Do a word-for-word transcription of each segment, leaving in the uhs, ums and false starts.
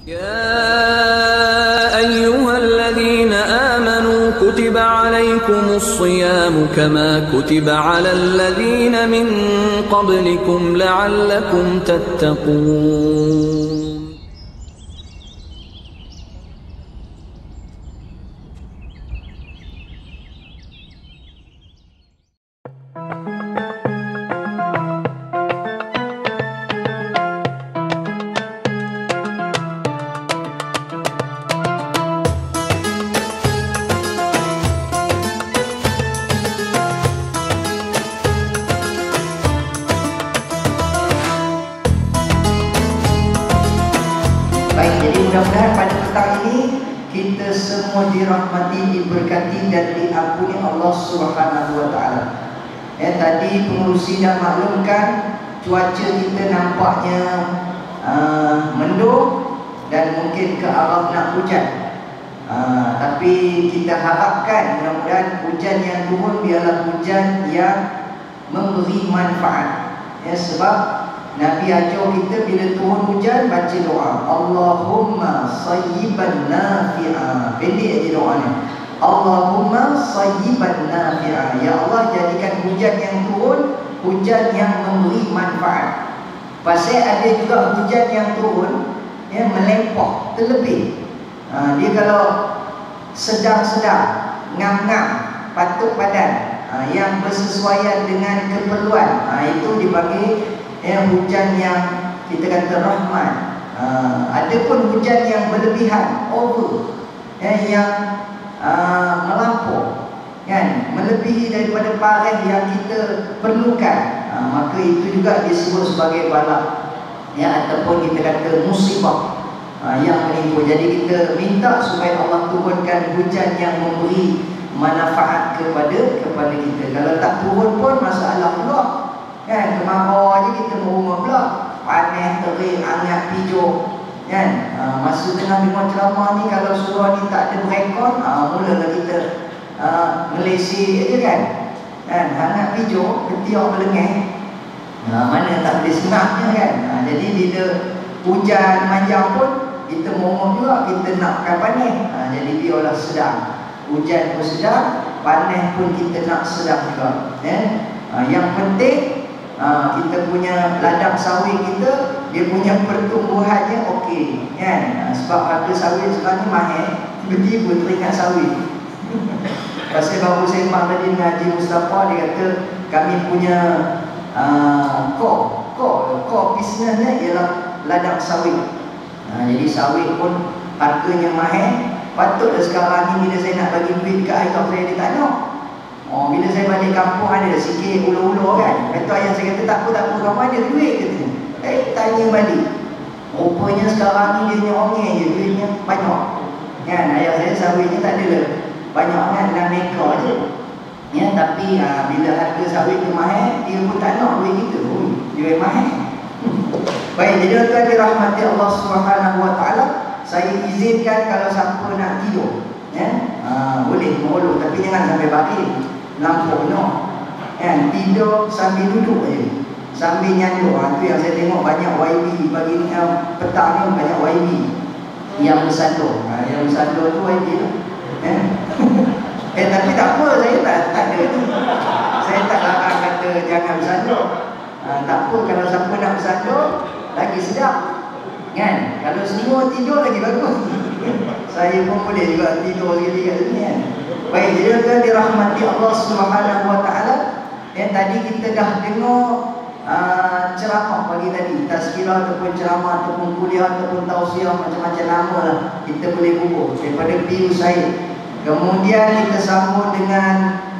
يا أيها الذين آمنوا كتب عليكم الصيام كما كتب على الذين من قبلكم لعلكم تتقون. Mudah-mudahan pada petang ini kita semua dirahmati, diberkati dan diampuni Allah Subhanahu wa taala. Ya, tadi pengurusi dah maklumkan cuaca kita nampaknya uh, mendung dan mungkin ke arah nak hujan. Uh, tapi kita harapkan mudah-mudahan hujan yang turun biarlah hujan yang memberi manfaat. Ya, sebab Nabi ajar kita bila turun hujan baca doa, Allahumma sayyiban nafi'a. Pendek aja doa ni. Allahumma sayyiban nafi'a. Ya Allah, jadikan hujan yang turun hujan yang memberi manfaat. Pasal ada juga hujan yang turun ya melempah, terlebih. Ha, dia kalau sedang-sedang, ngam-ngam, patut padan, ha, yang bersesuaian dengan keperluan, ha, itu dipanggil ya, hujan yang kita kata rahmat. uh, Ada pun hujan yang berlebihan, over, ya, yang uh, melampau, kan, melebihi daripada parah yang kita perlukan, uh, maka itu juga disebut sebagai bala, ya, ataupun kita kata musibah uh, yang menimpa. Jadi kita minta supaya Allah turunkan hujan yang memberi manfaat kepada kepada kita. Kalau tak turun pun masalah pula, kan, kemarau aja kita merumah pula, panas, terik, hangat, hijau, kan. Ha, masa tengah dengar ceramah ni kalau surah ni tak ada berekon, ha, mulalah kita ha, ngelesi aja, kan, kan, hangat hijau, ketiak melengeh, ha, mana tak boleh senangnya, kan. Ha, jadi bila hujan manjang pun kita merumah juga, kita nakkan panas, ha, jadi biarlah sedang, hujan pun sedang, panas pun kita nak sedang juga, ya. Ha, yang penting Ha, kita punya ladang sawit kita, dia punya pertumbuhannya okey, kan. Ha, sebab harga sawit sekarang ni mahal, tiba-tiba teringat sawit. Pasal baru sembang tadi dengan Haji Mustafa, dia kata kami punya uh, core, core, core bisnesnya ialah ladang sawit. Ha, jadi sawit pun harganya mahal. Patutlah sekarang ni bila saya nak bagi duit dekat ayah saya, dia tak nak. Oh, bila saya balik kampung ada sikit ulu-ulu, kan. Betul ayah saya kata tak apa, tak apa, kamu ada duit katanya. Eh, tanya balik. Rupanya sekarang ni dia nyongeng je, duitnya banyak, kan. Ayah saya sawitnya tak ada lah banyak, kan, enam ekor je. Ya, tapi ha, bila harga sawit tu mahal, dia pun tak nak duit kita. Ui, duit mahal. Baik, jadi tuan dirahmati Allah Subhanahu wa taala, saya izinkan kalau siapa nak tidur, ya, ha, boleh mengeluh, tapi jangan sampai bakir lampu no, kan, tidur sambil duduk je, sambil nyandur. Ha, tu yang saya tengok banyak Y B pagi ni, uh, petang ni banyak Y B yang bersandur. Ha, yang bersandur tu Y B tu, eh? eh tapi tak apa, saya tak, tak ada tu. Saya tak larang kata jangan bersandur. Ha, tak apa, kalau siapa nak bersandur lagi sedap, kan. Kalau semua tidur lagi bagus. Saya pun boleh juga tidur sekali kat sini, kan. Baik, jadi tuan dirahmati Allah Subhanahu wa taala. Yang tadi kita dah dengar uh, ceramah pagi tadi, tazkirah ataupun ceramah ataupun kuliah ataupun tausiah, macam-macam nama lah kita boleh bubuh daripada Pius Said. Kemudian kita sambung dengan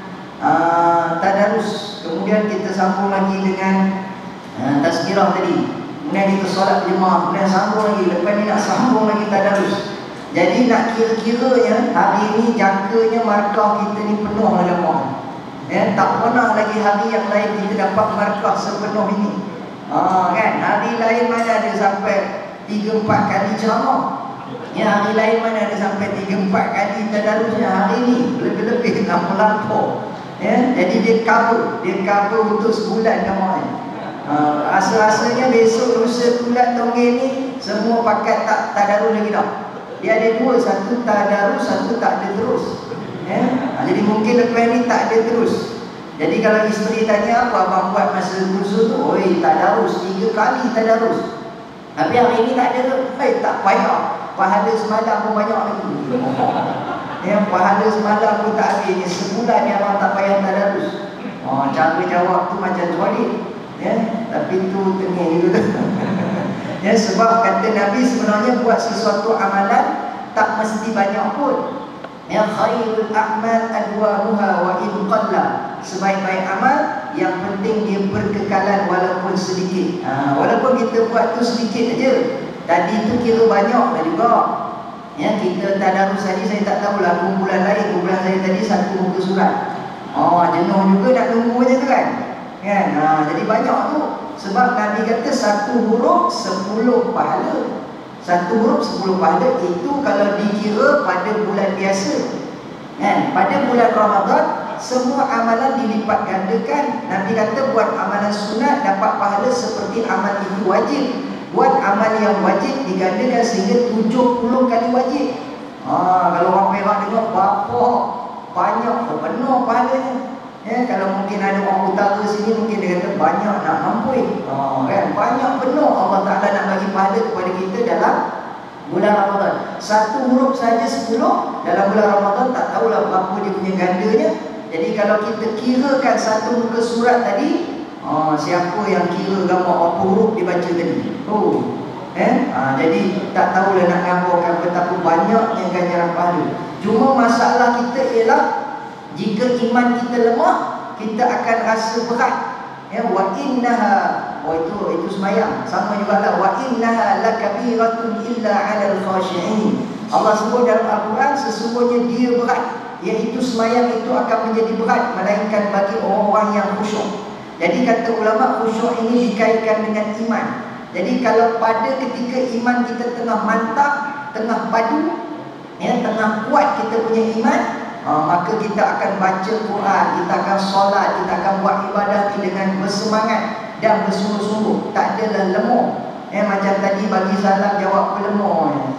uh, tadarus. Kemudian kita sambung lagi dengan uh, tazkirah tadi. Kemudian kita solat jemaah. Kemudian sambung lagi. Lepas ni nak sambung lagi tadarus. Jadi nak kira-kiranya hari ini jangkanya markah kita ni penuh agama. Ya, tak pernah lagi hari yang lain kita dapat markah sepenuh ini. Ha, kan? Hari lain mana ada sampai tiga empat kali ceramah. Ya, hari lain mana ada sampai tiga empat kali tadarusnya. Hari ini lebih-lebih lampau-lampau. Ya, jadi dia cover, dia cover untuk sebulan jemaah. Ha, rasa Rasa-rasanya besok lusa tulat tonggeng ni semua pakat tak tadarus lagi dah. Dia ada dua, satu tadarus, satu tak ada terus. Ya? Ha, jadi mungkin lepas ni tak ada terus. Jadi kalau isteri tanya apa abang buat masa lusa tu, oi tadarus, tiga kali tadarus. Tapi hari ni tak ada tu, eh tak payah. Pahala semalam pun banyak lagi. Ya, pahala semalam pun tak habis. Sebulan ni abang tak payah tadarus. Oh, cara jawab tu macam toilet. Ya, tapi tu tengah juga. Ya, sebab kata Nabi sebenarnya buat sesuatu amalan tak mesti banyak pun. Ya, khairul a'mal adwamuha wa in qalla. Sebaik-baik amal yang penting dia berkekalan walaupun sedikit. Ha, walaupun kita buat tu sedikit aja. Tadi tu kira banyak dah juga. Ya, kita tadarus tadi saya tak tahulah kumpulan lain, kumpulan saya tadi satu muka surat. Oh, jenuh juga nak tunggu macam tu kan? Kan? Ha, jadi banyak tu. Sebab Nabi kata satu huruf sepuluh pahala. Satu huruf sepuluh pahala. Itu kalau dikira pada bulan biasa. Kan? Pada bulan Ramadan semua amalan dilipat gandakan. Nabi kata buat amalan sunat dapat pahala seperti amal itu wajib. Buat amal yang wajib digandakan sehingga tujuh puluh kali wajib. Ha, kalau orang Perak tengok berapa banyak, penuh pahalanya. Ya, kalau mungkin ada orang utara sini mungkin dia kata banyak nak mampu. Oh, kan? Banyak penuh Allah Ta'ala nak bagi pahala kepada kita dalam bulan Ramadan. Satu huruf saja sepuluh. Dalam bulan Ramadan tak tahulah berapa dia punya gandanya. Jadi kalau kita kirakan satu muka surat tadi, oh, siapa yang kira gambar berapa huruf dia baca tadi? Oh, eh? Ha, jadi tak tahulah nak gambarkan betapa banyaknya ganjaran pahala. Cuma masalah kita ialah jika iman kita lemah, kita akan rasa berat. Ya, wa innaha, oh itu itu sembahyang. Sama jugalah wa innaha lakabiratun illa 'alal khashi'in. Allah sebut dalam Al-Quran sesungguhnya dia berat, iaitu sembahyang itu akan menjadi berat melainkan bagi orang-orang yang khusyuk. Jadi kata ulama khusyuk ini dikaitkan dengan iman. Jadi kalau pada ketika iman kita tengah mantap, tengah padu, ya, tengah kuat kita punya iman, uh, maka kita akan baca Quran, kita akan solat, kita akan buat ibadah dengan bersemangat dan bersungguh-sungguh. Tak adalah lemah. Ya, macam tadi bagi salam jawab lemah.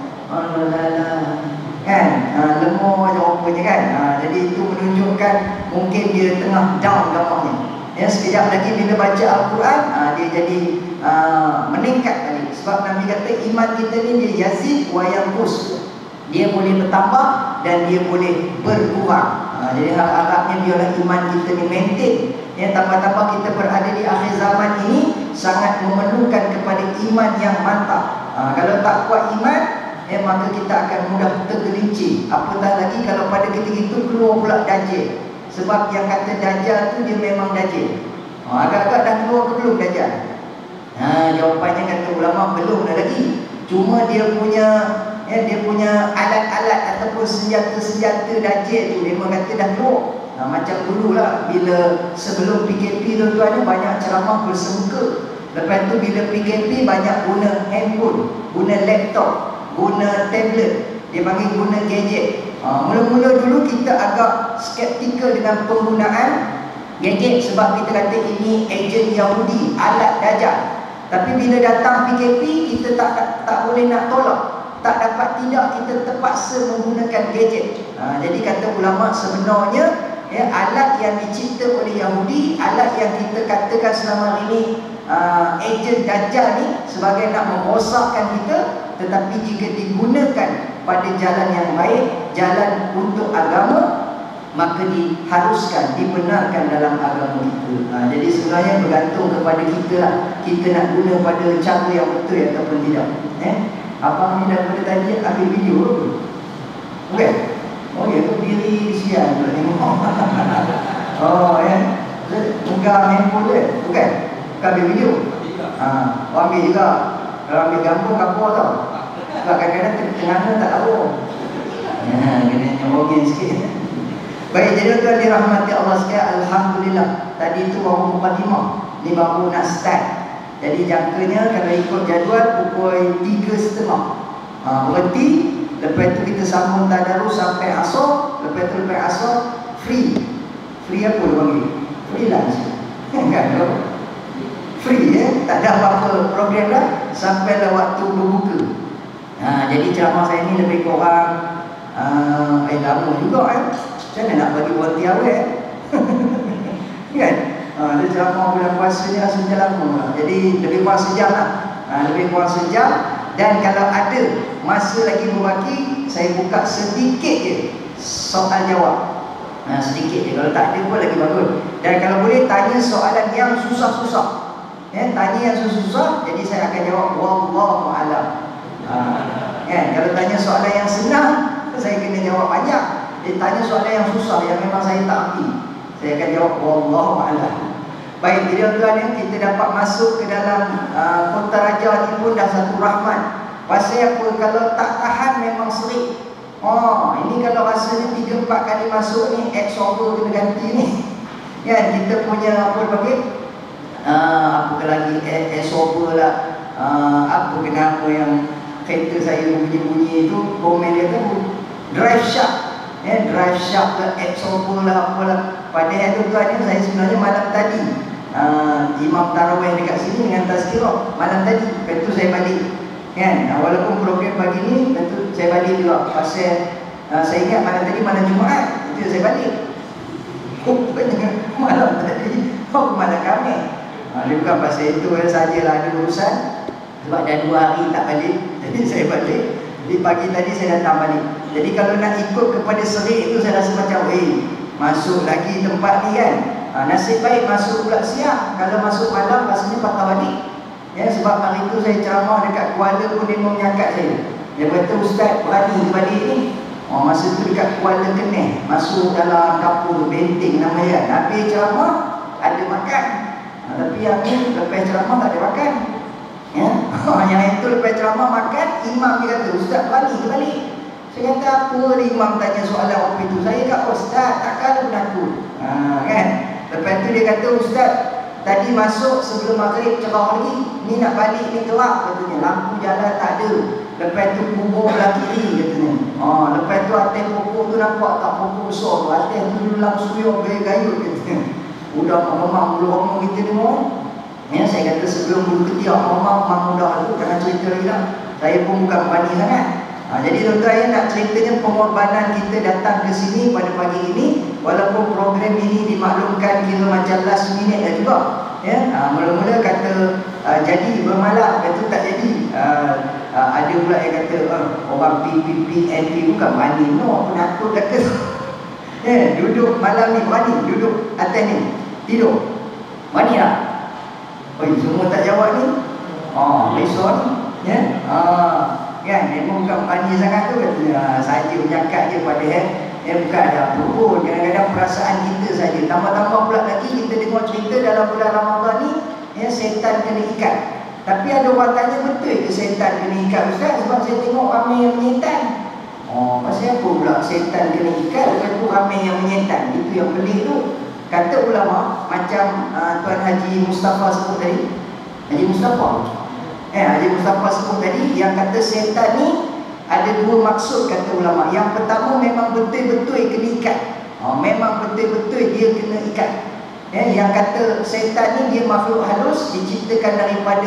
Allah, kan? Uh, lemah jawapannya kan? Uh, jadi itu menunjukkan mungkin dia tengah down gambarnya. Ya, sekejap lagi bila baca Al-Quran, uh, dia jadi uh, meningkat lagi. Sebab Nabi kata iman kita ni dia yazid wa yanqus. Dia boleh bertambah dan dia boleh berkurang. Ha, jadi harap-harapnya biarlah iman kita ni maintain. Ya, tambah-tambah kita berada di akhir zaman ini sangat memerlukan kepada iman yang mantap. Ha, kalau tak kuat iman, ya, maka kita akan mudah tergelincir. Apatah lagi kalau pada ketika itu keluar pula dajjal. Sebab yang kata dajjal tu dia memang dajjal. Ha, agak-agak dah keluar ke belum dajjal? Ha, jawapannya kata ulama belum dah lagi. Cuma dia punya ya, dia punya alat-alat ataupun senjata-senjata dajjal tu memang kata dah keluar. Nah, macam dululah bila sebelum P K P tuan-tuan ni banyak ceramah bersemuka. Lepas tu bila P K P banyak guna handphone, guna laptop, guna tablet, dia panggil guna gadget. Ha, mula-mula dulu kita agak skeptikal dengan penggunaan gadget sebab kita kata ini ejen Yahudi, alat dajjal. Tapi bila datang P K P kita tak tak, tak boleh nak tolak. Tak dapat tidak, kita terpaksa menggunakan gadget. Ha, jadi kata ulama sebenarnya ya, alat yang dicipta oleh Yahudi, alat yang kita katakan selama ini uh, ejen dajjal ni sebagai nak merosakkan kita, tetapi jika digunakan pada jalan yang baik, jalan untuk agama, maka diharuskan, dibenarkan dalam agama kita. Ha, jadi sebenarnya bergantung kepada kita lah, kita nak guna pada cara yang betul ataupun tidak. Eh? Abang ni daripada tadi ambil video ke? Bukan? Oh ya, tu diri sian pula tengok. Oh ya, pegang handphone dia? Bukan? Bukan ambil video? Haa, oh, ambil juga. Kalau ambil gambar, gambar tau. Sebab kadang-kadang tengah-tengah tak tahu. Ya, kena nyamogin sikit. Baik, jadi tuan dirahmati Allah sekalian, alhamdulillah. Tadi itu baru mukadimah. Ni baru nak start. Jadi jangkanya kalau ikut jadual pukul tiga setengah ha, berhenti. Lepas tu kita sambung tadarus sampai asar. Lepas tu lepas asar free. Free apa dia panggil? Free lunch. Kan? free ya, tak ada apa-apa program dah sampailah waktu berbuka. Ha, jadi ceramah saya ni lebih kurang uh, eh lama juga kan. Macam mana nak bagi volunteer awal kan? Ha, dia ceramah bulan puasa ni rasa macam lama. Jadi lebih kurang sejam lah. Ha, lebih kurang sejam. Dan kalau ada masa lagi berbaki, saya buka sedikit je soal jawab. Nah, sedikit je, kalau tak ada pun lagi bagus. Dan kalau boleh tanya soalan yang susah-susah. Ya, tanya yang susah-susah, jadi saya akan jawab wallahu a'lam. Ha, kan? Kalau tanya soalan yang senang, saya kena jawab banyak. Dia tanya soalan yang susah yang memang saya tak erti, saya akan jawab wallahu a'lam. Baik, jadi tuan-tuan, kita dapat masuk ke dalam uh, Kota Raja ni pun dah satu rahmat. Pasal apa? Kalau tak tahan memang serik. Oh, ini kalau rasanya tiga empat kali masuk ni, absorber kena ganti ni. Ya, kita punya apa panggil? Uh, apa lagi absorber lah. Uh, apa kenapa yang kereta saya bunyi-bunyi itu, komen dia tu drive shaft. Ya, drive shaft lah, absorber lah, apalah. Padahal tu tuan ni saya sebenarnya malam tadi uh, Imam Tarawih dekat sini dengan tazkirah malam tadi. Lepas tu saya balik. Kan, walaupun program pagi ni tentu saya balik juga. Pasal uh, saya ingat malam tadi malam Jumaat, itu saya balik. Rupanya malam tadi oh malam Khamis. uh, Dia bukan pasal itu sajalah, ada urusan. Sebab dah dua hari tak balik, jadi saya balik. Jadi pagi tadi saya datang balik. Jadi kalau nak ikut kepada serik itu, saya rasa macam eh, masuk lagi tempat ni kan. uh, Nasib baik masuk pula siang. Kalau masuk malam rasanya patah balik. Ya, sebab hari itu saya ceramah dekat Kuala pun dia menyangkat saya. Dia kata, Ustaz berani balik ni. Oh, masa tu dekat Kuala Keneh, masuk dalam kapur benteng namanya. Habis ceramah ada makan. Ha, tapi yang ni lepas ceramah tak ada makan. Ya. Yang itu lepas ceramah makan, imam dia kata, Ustaz berani ke balik? Saya kata, apa dia imam tanya soalan apa itu? Saya kata, Ustaz takkan penakut. Ha, kan? Lepas tu dia kata, Ustaz tadi masuk sebelum maghrib cerah lagi, ni nak balik ni gelap katanya, lampu jalan tak ada. Lepas tu kubur belah kiri katanya. Oh, lepas tu atas pokok tu nampak tak pokok besar tu, atas tu dalam suyong gaya-gayut katanya. Udah memang bulu orang kita ni orang. Ya, saya kata sebelum bulu ketiak memang memang mudah tu, jangan cerita lagi lah. Saya pun bukan berani sangat. Ha, jadi tuan-tuan, nak ceritanya pengorbanan kita datang ke sini pada pagi ini. Walaupun program ini dimaklumkan kira macam last minute dah juga. Ya, ha, mula-mula kata uh, jadi bermalam, lepas tu tak jadi. Uh, uh, ada pula yang kata uh, orang P P P N P bukan berani. No, penakut kata. Ya, duduk malam ni berani, duduk atas ni tidur. Berani tak? Oh, semua tak jawab ni. Oh, besok ni. Ya, ah. Kan, memang bukan berani sangat tu katanya. Saja menyangkat je pada eh, eh bukan ada apa pun. Kadang-kadang perasaan kita saja. Tambah-tambah pula lagi kita dengar cerita dalam bulan Ramadan ni, ya, setan kena ikat. Tapi ada orang tanya, betul ke setan kena ikat Ustaz? Sebab saya tengok ramai yang menyetan. Oh, pasal apa pula setan kena ikat? Lepas tu ramai yang menyetan. Itu yang pelik tu. Kata ulama, macam uh, Tuan Haji Mustafa sebut tadi. Haji Mustafa Eh, Haji Mustafa sebut tadi, yang kata setan ni ada dua maksud kata ulama. Yang pertama memang betul-betul kena ikat. Oh, memang betul-betul dia kena ikat. Eh, yang kata setan ni dia makhluk halus, diciptakan daripada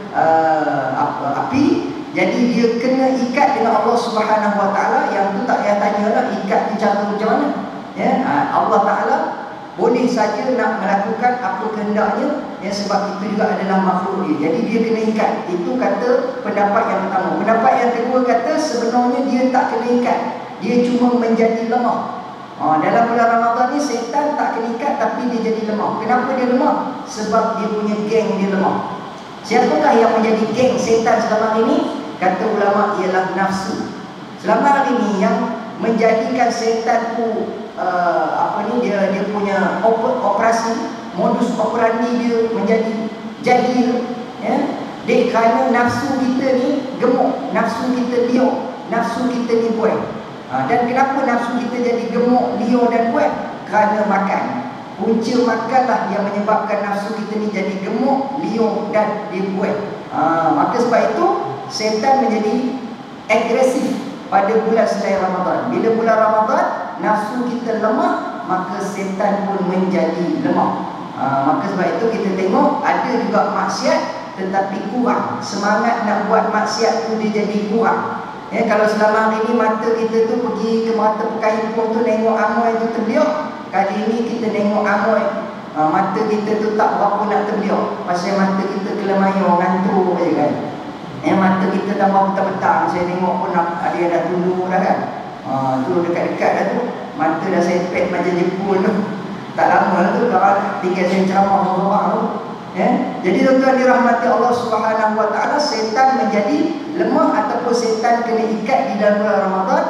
uh, api. Jadi dia kena ikat dengan Allah Subhanahu Wa Taala. Yang tu tak payah tanyalah ikat tu cara macam mana. Ya, Allah Taala boleh saja nak melakukan apa kehendaknya, ya, sebab itu juga adalah makhluk dia. Jadi dia kena ikat. Itu kata pendapat yang pertama. Pendapat yang kedua kata sebenarnya dia tak kena ikat, dia cuma menjadi lemah. Ha, dalam bulan Ramadan ni setan tak kena ikat tapi dia jadi lemah. Kenapa dia lemah? Sebab dia punya geng dia lemah. Siapakah yang menjadi geng setan selama ini? Kata ulama ialah nafsu. Selama hari ini yang menjadikan setan tu Uh, apa ni dia dia punya op operasi modus operandi dia menjadi jadi ya, dek kerana nafsu kita ni gemuk, nafsu kita liar, nafsu kita ni buat. Ha, dan kenapa nafsu kita jadi gemuk, liar dan buat? Kerana makan. Punca makanlah yang menyebabkan nafsu kita ni jadi gemuk, liar dan dia buat. Ha, maka sebab itu setan menjadi agresif pada bulan selain Ramadan. Bila bulan Ramadan nafsu kita lemah, maka setan pun menjadi lemah. Ha, maka sebab itu kita tengok ada juga maksiat tetapi kurang. Semangat nak buat maksiat tu dia jadi kurang. Ya, kalau selama hari ni mata kita tu pergi ke mata perkaimpuan tu tengok amoy tu terbeliak, kali ni kita tengok amoy, ha, mata kita tu tak berapa nak terbeliak. Pasal mata kita kelemayan, ngantuk je kan. Eh, mata kita tambah petang-petang, saya tengok pun ada yang dah tunduk dah kan. Ha, tu dekat-dekat dah tu, mata dah sepet macam Jepun tu. Tak lama lah tu, dah tinggal saya ceramah orang tu. Ya? Jadi tuan-tuan dirahmati Allah Subhanahu Wa Taala, setan menjadi lemah ataupun setan kena ikat di dalam bulan Ramadan.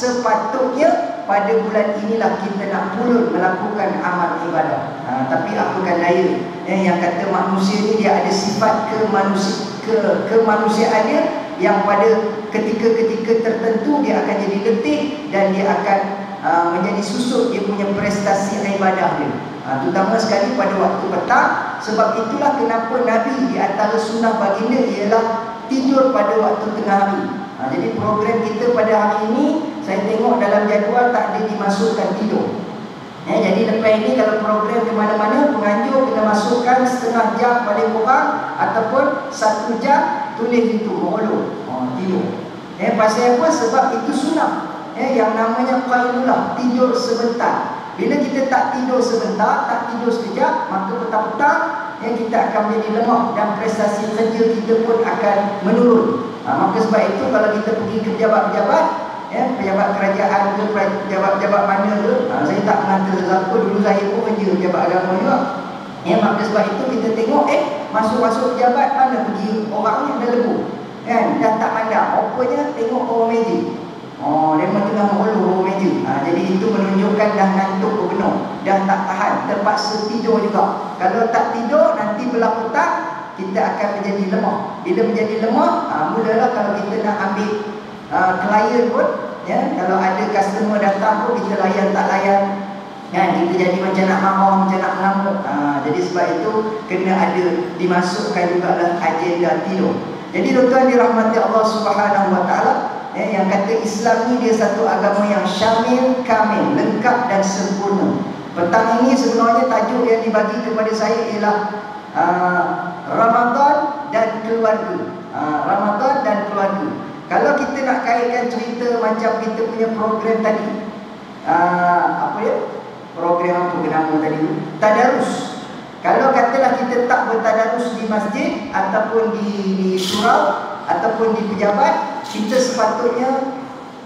Sepatutnya pada bulan inilah kita nak mula melakukan amal ibadah. Ha, tapi apakan daya, eh, yang kata manusia ni dia ada sifat kemanusia, ke, kemanusiaannya yang pada ketika-ketika tertentu dia akan jadi letih dan dia akan uh, menjadi susut dia punya prestasi ibadah dia. Ha, terutama sekali pada waktu petang. Sebab itulah kenapa Nabi di antara sunnah baginda ialah tidur pada waktu tengah hari. Ha, jadi program kita pada hari ini saya tengok dalam jadual tak ada dimasukkan tidur. Ya, jadi lepas ini kalau program ke mana-mana, penganjur kena masukkan setengah jam paling kurang ataupun satu jam tulis itu mengeluh, ha, tidur. Eh, pasal apa? Sebab itu sunnah. Eh, yang namanya qailullah, tidur sebentar. Bila kita tak tidur sebentar, tak tidur sekejap, maka petang-petang ya, kita akan menjadi lemah dan prestasi kerja kita pun akan menurun. Ha, maka sebab itu kalau kita pergi ke pejabat-pejabat, ya, pejabat kerajaan ke, pejabat-pejabat mana ke, ha, saya tak mengata siapa, dulu saya pun kerja pejabat agama juga. Ya, maka sebab itu kita tengok, eh, masuk-masuk pejabat mana pergi orang yang dah lebu, kan, dah tak pandang, rupanya tengok orang meja. Oh, dia tengah mengeluh bawah meja. Ha, jadi itu menunjukkan dah ngantuk berpenuh, dah tak tahan, terpaksa tidur juga. Kalau tak tidur, nanti belah petang kita akan menjadi lemah. Bila menjadi lemah, ha, mulalah kalau kita nak ambil uh, klien pun, ya, kalau ada customer datang pun kita layan tak layan, kan, kita jadi macam nak marah, macam nak mengamuk. Ha, jadi sebab itu kena ada dimasukkan juga dalam agenda tidur. Jadi tuan-tuan dirahmati Allah Subhanahu Wa Taala, eh, yang kata Islam ni dia satu agama yang syamil, kamil, lengkap dan sempurna. Petang ini sebenarnya tajuk yang dibagi kepada saya ialah uh, Ramadan dan keluarga. uh, Ramadan dan keluarga. Kalau kita nak kaitkan cerita macam kita punya program tadi, uh, apa ya, program apa nama tadi, tadarus. Kalau katalah kita tak bertadarus di masjid ataupun di, di surau ataupun di pejabat, kita sepatutnya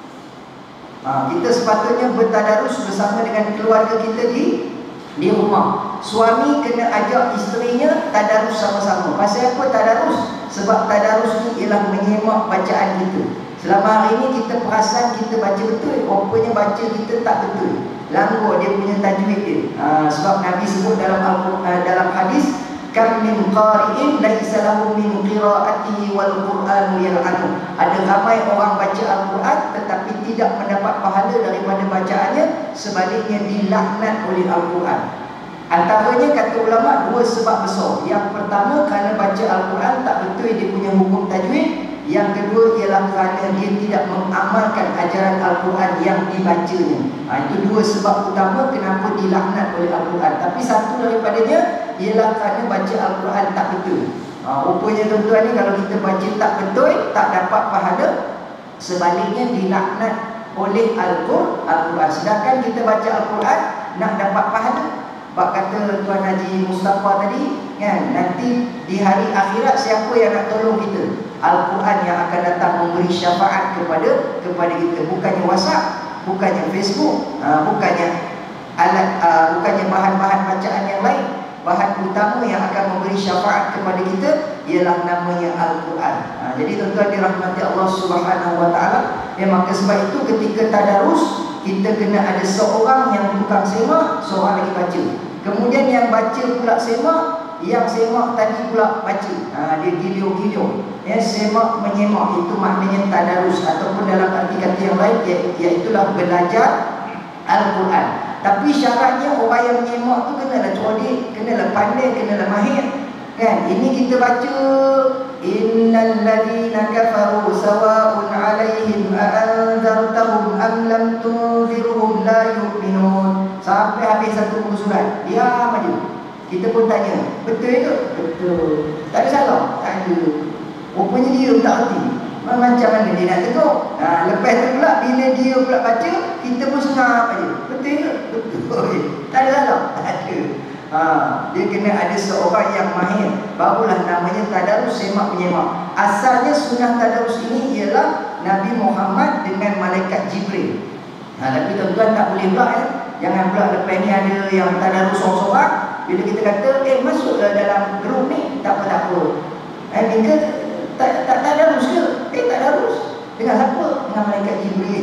ha, kita sepatutnya bertadarus bersama dengan keluarga kita di di rumah. Suami kena ajak isterinya tadarus sama-sama. Pasal apa tadarus? Sebab tadarus ni ialah menyemak bacaan kita. Selama hari ini kita perasan kita baca betul, rupanya baca kita tak betul. Langgar dia punya tajwid dia. Ha, sebab Nabi sebut dalam Al-Quran, dalam hadis, kam min qari'in laisa lahu min qira'atihi wal Qur'anu yal'anu. Ada ramai orang baca Al-Quran tetapi tidak mendapat pahala daripada bacaannya, sebaliknya dilaknat oleh Al-Quran. Antaranya kata ulama dua sebab besar. Yang pertama kerana baca Al-Quran tak betul dia punya hukum tajwid. Yang kedua ialah kerana dia tidak mengamalkan ajaran Al-Quran yang dibacanya. Ha, itu dua sebab utama kenapa dilaknat oleh Al-Quran. Tapi satu daripadanya ialah kerana baca Al-Quran tak betul. Ha, rupanya tuan-tuan ni kalau kita baca tak betul, tak dapat pahala, sebaliknya dilaknat oleh Al-Quran. Sedangkan kita baca Al-Quran nak dapat pahala. Bak kata Tuan Haji Mustafa tadi, kan, nanti di hari akhirat siapa yang nak tolong kita? Al-Quran yang akan datang memberi syafaat kepada kepada kita. Bukannya WhatsApp, bukannya Facebook, uh, bukannya alat, uh, bukannya bahan-bahan bacaan yang lain. Bahan utama yang akan memberi syafaat kepada kita ialah namanya Al-Quran. Uh, jadi tuan-tuan dirahmati Allah Subhanahu Wa Taala. Ya, maka sebab itu ketika tadarus kita kena ada seorang yang tukang semak, seorang lagi baca. Kemudian yang baca pula semak, yang semak tadi pula baca. Ha, dia giliu-giliu. Ya, semak menyemak itu maknanya tadarus, ataupun dalam arti kata yang lain iaitulah belajar Al-Quran. Tapi syaratnya orang yang menyemak tu kenalah cerdik, kenalah pandai, kenalah mahir. Kan? Ini kita baca innal ladzina kafaru sawa'un 'alaihim a'anzartahum am lam tunzirhum la yu'minun. Sampai habis satu buku surat, diam aja. Kita pun tanya, betul ke? Betul. Tak ada salah? Tak ada. Rupanya dia tak erti. Macam mana dia nak tegur? Ha, lepas tu pula, bila dia pula baca, kita pun sengap aja. Betul ke? Betul. Tak ada salah? Tak ada. Ha, dia kena ada seorang yang mahir, barulah namanya tadarus semak menyemak. Asalnya sunnah tadarus ini ialah Nabi Muhammad dengan malaikat Jibril. Ha, tapi tuan-tuan tak boleh pula eh. Jangan pula lepas ni ada yang tadarus sorang-sorang. Bila kita kata, eh masuklah dalam grup ni, tak apa-tak apa. Eh, kita tak, tak tadarus ke? Eh tak tadarus. Dengan siapa? Dengan malaikat Jibril.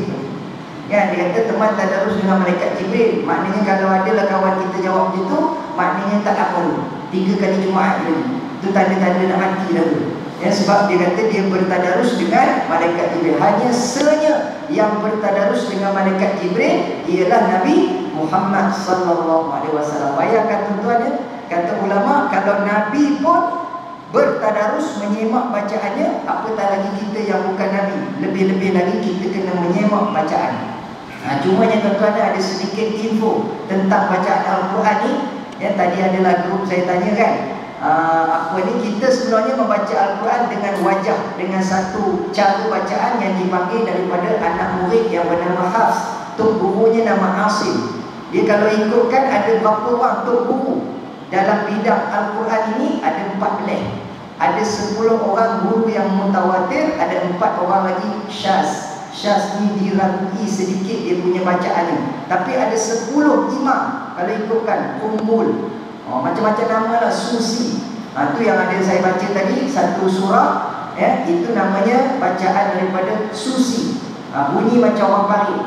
Ya, dia kata teman tadarus dengan malaikat Jibril. Maknanya kalau adalah kawan kita jawab begitu, maknanya tak apa. Tiga kali Jumaat lagi. Itu tanda-tanda nak mati dah tu. Ya, sebab dia kata dia bertadarus dengan malaikat Jibril. Hanya senya yang bertadarus dengan malaikat Jibril ialah Nabi Muhammad sallallahu alaihi wasallam. Bayangkan tuan-tuan ya, kata ulama, kalau Nabi pun bertadarus menyemak bacaannya, apatah lagi kita yang bukan Nabi. Lebih-lebih lagi kita kena menyemak bacaan. Ha, cuma yang tuan-tuan ada sedikit info tentang bacaan Al-Quran ni. Ya, tadi adalah grup saya tanya kan, uh, apa ni, kita sebenarnya membaca Al-Quran dengan wajah, dengan satu cara bacaan yang dipanggil daripada anak murid yang bernama Hafs. Tok gurunya nama Asim. Dia kalau ikutkan ada berapa orang tok guru dalam bidang Al-Quran ini, ada empat belas. Ada sepuluh orang guru yang mutawatir, ada empat orang lagi syaz. Syaz ni diragui sedikit dia punya bacaannya. Tapi ada sepuluh imam kalau ikutkan Ummul, oh, macam-macam nama lah, Susi. Ha, tu yang ada saya baca tadi, satu surah ya, itu namanya bacaan daripada Susi. Ha, bunyi macam orang parit.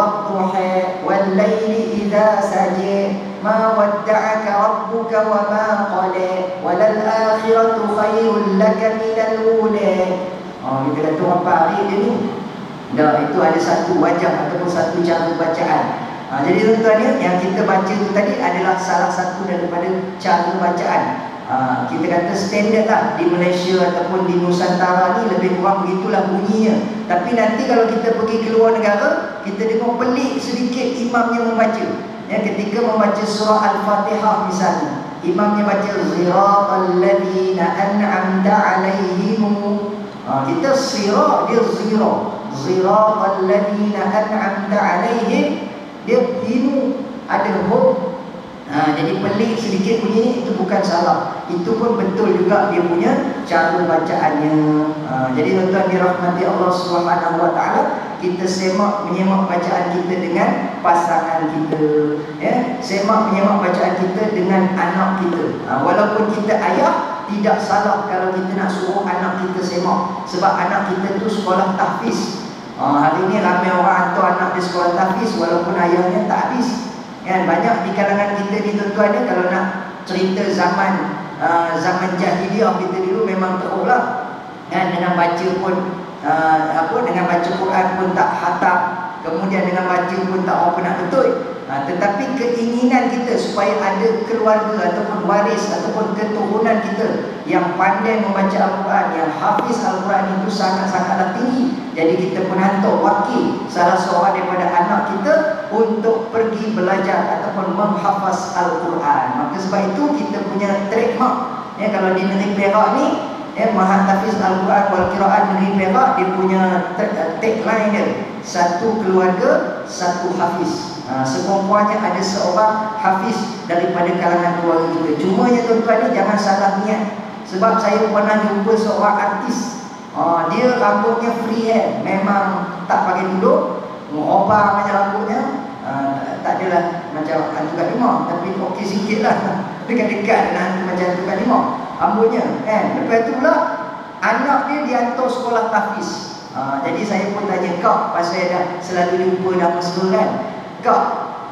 Wadduha wal-laili idza saja ma wadda'aka rabbuka wa ma qala walal akhiratu khairul laka minal ula. Oh, kita kata orang parit dia ni. Dah, itu ada satu wajah ataupun satu cara bacaan. Ha, jadi tuan-tuan ya, yang kita baca itu tadi adalah salah satu daripada cara bacaan. Ha, kita kata standard lah di Malaysia ataupun di Nusantara ni, lebih kurang begitulah bunyinya. Tapi nanti kalau kita pergi ke luar negara, kita dengar pelik sedikit imamnya membaca. Ya, ketika membaca surah Al-Fatihah misalnya, imamnya baca Siratal ladzina an'amta 'alaihim. Ha, kita sirah, dia zira. Siratal ladzina an'amta 'alaihim, dia hinu ada hum. Ha, jadi pelik sedikit bunyi, itu bukan salah. Itu pun betul juga dia punya cara bacaannya. Ha, jadi tuan-tuan dirahmati Allah Subhanahu wa taala, kita semak menyemak bacaan kita dengan pasangan kita, ya, semak menyemak bacaan kita dengan anak kita. Ha, walaupun kita ayah, tidak salah kalau kita nak suruh anak kita semak, sebab anak kita tu sekolah tahfiz. Ha, hari ni ramai orang hantar anak di sekolah tahfiz walaupun ayahnya tak habis. Kan, banyak di kalangan kita ni tuan-tuan ni, kalau nak cerita zaman uh, zaman jahiliah kita dulu memang teruk lah. Kan, dengan baca pun uh, apa dengan baca Quran pun tak khatam, kemudian dengan baca pun tak apa nak betul. Ha, tetapi keinginan kita supaya ada keluarga ataupun waris ataupun keturunan kita yang pandai membaca Al-Quran, yang hafiz Al-Quran itu sangat-sangatlah tinggi. Jadi kita pun hantar wakil salah seorang daripada anak kita untuk pergi belajar ataupun menghafaz Al-Quran. Maka sebab itu kita punya trademark, ya, kalau di negeri Perak ni, ya, Mahat Hafiz Al-Quran wal Qiraat negeri Perak, dia punya tagline dia, satu keluarga, satu hafiz. Ha, sekurang-kurangnya ada seorang hafiz daripada kalangan keluarga kita. Cuma ya tuan-tuan ni, jangan salah niat. Sebab saya pernah jumpa seorang artis, ha, dia rambutnya free hair, memang tak pakai tudung, mengobah macam rambutnya. Ha, tak adalah macam hantu kat rumah, tapi okey sikit lah, dekat-dekat dengan hantu macam hantu kat rumah rambutnya kan. Lepas tu pula anak dia dihantar sekolah tahfiz. Ha, jadi saya pun tanya, kak, pasal dah selalu jumpa dah mesra kan, Kak,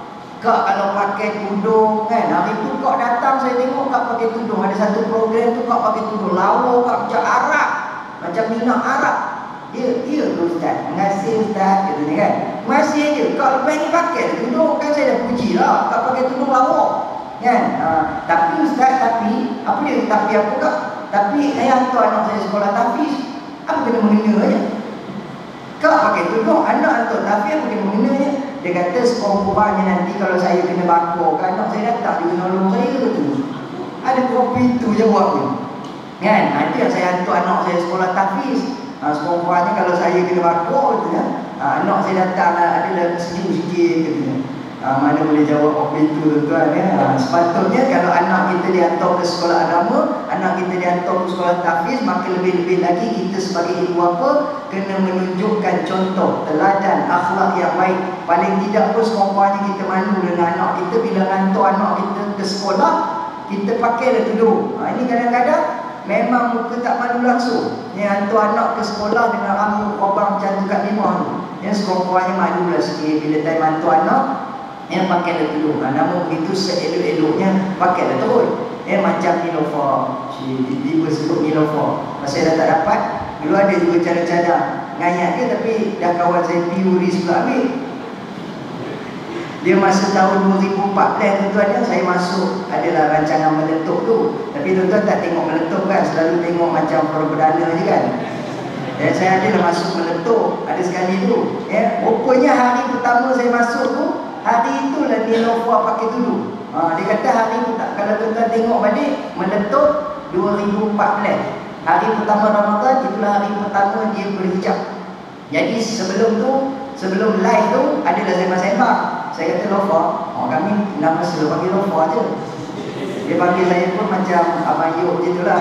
Kak kalau pakai tudung kan, hari tu Kak datang saya tengok Kak pakai tudung. Ada satu program tu Kak pakai tudung, lawa Kak macam Arab, macam minat Arab. Dia, iya tu Ustaz, terima kasih Ustaz, kata ni kan. Masih je, Kak lepas ni pakai tudung, kan saya dah puji lah Kak pakai tudung lawa kan. Ha, tapi Ustaz, tapi apa dia, tapi apa Kak? Tapi saya hantar anak saya sekolah tahfiz, apa kena mengena je? Kak pakai tudung, anak hantar tahfiz, apa kena mengena je? Dia kata sekurang-kurangnya nanti kalau saya kena bakar, kan anak saya datang, dia kena nolong saya tu. Ada kopi itu jawabnya. Kan? Nah, itu yang saya hantar anak saya sekolah tahfiz. Ha, sekurang-kurangnya kalau saya kena bakar gitu ya. Ha, anak saya datang adalah senyum sikit gitu. Ha, mana boleh jawab kopi itu tuan ya. Ha, sepatutnya kalau anak kita dihantar ke sekolah agama, anak kita dihantar ke sekolah tahfiz, maka lebih-lebih lagi kita sebagai ibu bapa kena menunjukkan contoh teladan akhlak yang baik. Paling tidak pun sekurang-kurangnya kita malu dengan anak kita bila hantar anak kita ke sekolah, kita pakailah tudung. Ha, ini kadang-kadang memang muka tak malu langsung. Ni hantar anak ke sekolah dengan rambut korban macam tu kat lima tu. Yang sekurang-kurangnya malu lah sikit bila time hantar anak yang pakailah tudung. Ha, namun begitu seelok-eloknya pakailah terus. Eh macam Nilofa, tiba-tiba sebut Nilofa. Masa dah tak dapat, dulu ada juga cara-cara ngayat dia, tapi dah kawan saya Piuris pula ambil. Dia masa tahun dua ribu empat belas tuan-tuan, saya masuk adalah rancangan meletup tu. Tapi tuan-tuan tak tengok meletup kan, selalu tengok macam perdana je kan. Ya, saya adalah masuk meletup, ada sekali tu. Ya, rupanya hari pertama saya masuk tu, hari itulah Nilofa pakai tudung. Ha, dia kata hari tu tak, kalau tuan-tuan tengok balik meletup dua ribu empat belas. Hari pertama Ramadan itulah hari pertama dia berhijab. Jadi sebelum tu, sebelum live tu adalah sembang-sembang. Saya kata Lofa, oh, kami nama selalu panggil Lofa je. Dia panggil saya pun macam Abang Yuk je tu lah.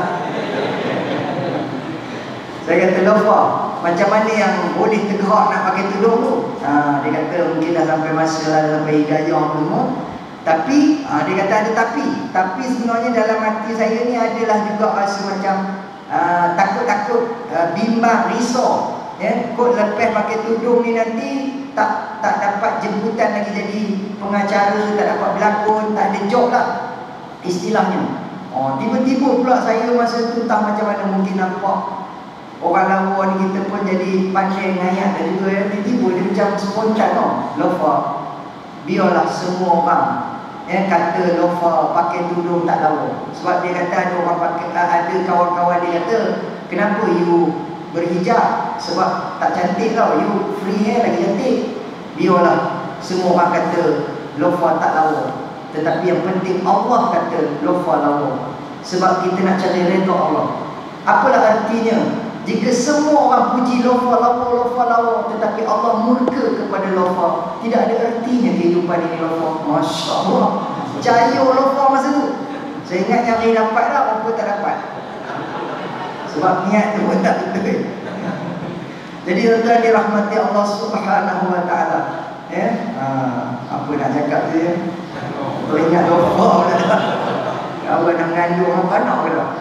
Saya kata Lofa, macam mana yang boleh tergerak nak pakai tudung tu? Ha, dia kata mungkin dah sampai masa lah, sampai hidayah semua. Tapi, ha, dia kata ada tapi. Tapi sebenarnya dalam hati saya ni adalah juga rasa macam uh, takut-takut, uh, bimbang, risau. Ya, kot lepas pakai tudung ni nanti tak tak dapat jemputan lagi jadi pengacara, tak dapat berlakon, tak ada job lah istilahnya. Oh, tiba-tiba pula saya masa tu tak macam mana mungkin nampak orang lawan kita pun jadi pandai ngayat dan juga ya, tiba-tiba dia macam spontan tau. Lofa, biarlah semua orang ya, kata Lofa pakai tudung tak lawa. Sebab dia kata ada orang pakai, ada kawan-kawan dia kata, kenapa you berhijab? Sebab tak cantik tau, you free hair lagi cantik. Biarlah semua orang kata Lofa tak lawa, tetapi yang penting Allah kata Lofa lawa. Sebab kita nak cari redha Allah. Apalah artinya jika semua orang puji Lofa lawa, Lofa lawa, tetapi Allah murka kepada Lofa? Tidak ada artinya kehidupan ini Lofa. Masya Allah, cahaya Lofa masa tu. Saya ingat yang saya dapat dah, apa tak dapat. Sebab niat tu pun tak betul. Jadi tuan-tuan dirahmati Allah Subhanahu wa taala. Ya, ha, apa nak cakap tu ya? Teringat Lofa dah. Awak nak mengandung apa nak ke dah?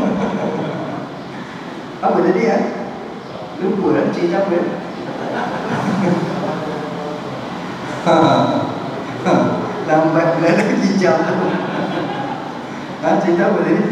Apa tadi ya? Lupa lah cerita apa ya? Lambat pula lagi jam tu. Ha, cerita apa tadi?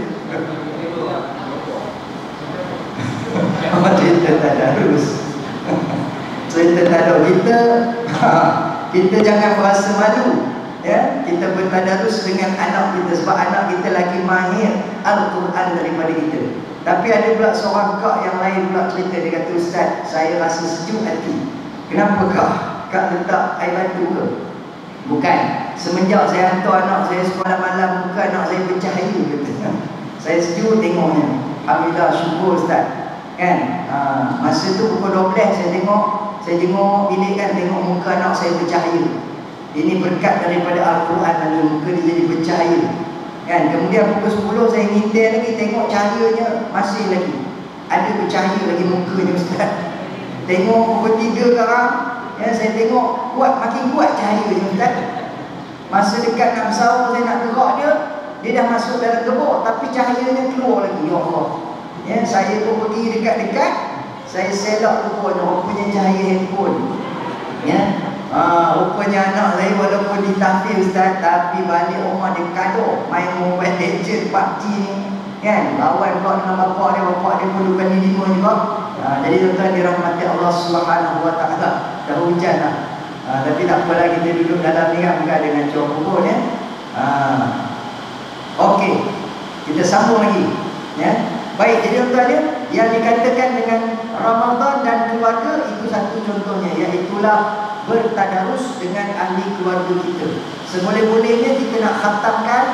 Oh, cerita tadarus. Cerita tadarus. Kita kita jangan berasa malu. Ya, kita bertadarus dengan anak kita sebab anak kita lagi mahir Al-Quran daripada kita. Tapi ada pula seorang kak yang lain pula cerita, dia kata, Ustaz, saya rasa sejuk hati. Kenapa kak? Kak letak air batu ke? Bukan. Semenjak saya hantar anak saya sekolah malam, muka anak saya bercahaya, kata. Saya sejuk tengoknya. Alhamdulillah, syukur Ustaz. Kan? Ha, masa tu pukul dua belas saya tengok, saya tengok bilik kan, tengok muka anak saya bercahaya. Ini berkat daripada Al-Quran dan muka dia jadi bercahaya. Kan? Kemudian pukul sepuluh saya ngintai lagi, tengok cahayanya masih lagi ada bercahaya lagi mukanya Ustaz. Tengok pukul tiga sekarang, ya, saya tengok kuat, makin kuat cahayanya Ustaz. Masa dekat nak bersahur, saya nak gerak dia, dia dah masuk dalam gebuk, tapi cahayanya keluar lagi. Ya Allah, ya, saya pun pergi dekat-dekat, saya selak rupanya, rupanya cahaya handphone. Ya, Ah, rupanya anak saya walaupun ditahfiz Ustaz, tapi balik rumah dia kado main Mobile Legends, P U B G ni kan, lawan pula dengan bapak dia, bapak dia pun dua kali lima juga. ah, Jadi tuan-tuan dirahmati Allah Subhanahu wa ta'ala. Dah hujan lah, ah, tapi tak apalah, kita duduk dalam ni kan, bukan dengan cuaca pukul ya. ah. Okey, kita sambung lagi ya. Baik, jadi tuan-tuan ya, yang dikatakan dengan Ramadan dan keluarga itu satu contohnya, iaitulah bertadarus dengan ahli keluarga kita. Seboleh-bolehnya kita nak khatamkan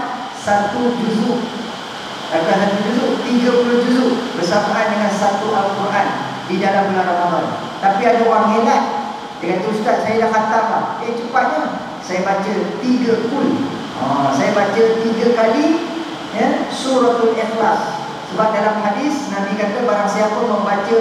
satu juzuk, bukan satu juzuk, tiga puluh juzuk bersamaan dengan satu Al-Quran di dalam bulan Ramadan. Tapi ada orang helat, dia kata, Ustaz, saya dah khatam lah. Eh, cepatnya saya baca tiga kul. Oh, saya baca tiga kali ya, suratul Ikhlas. Sebab dalam hadis Nabi kata barang siapa membaca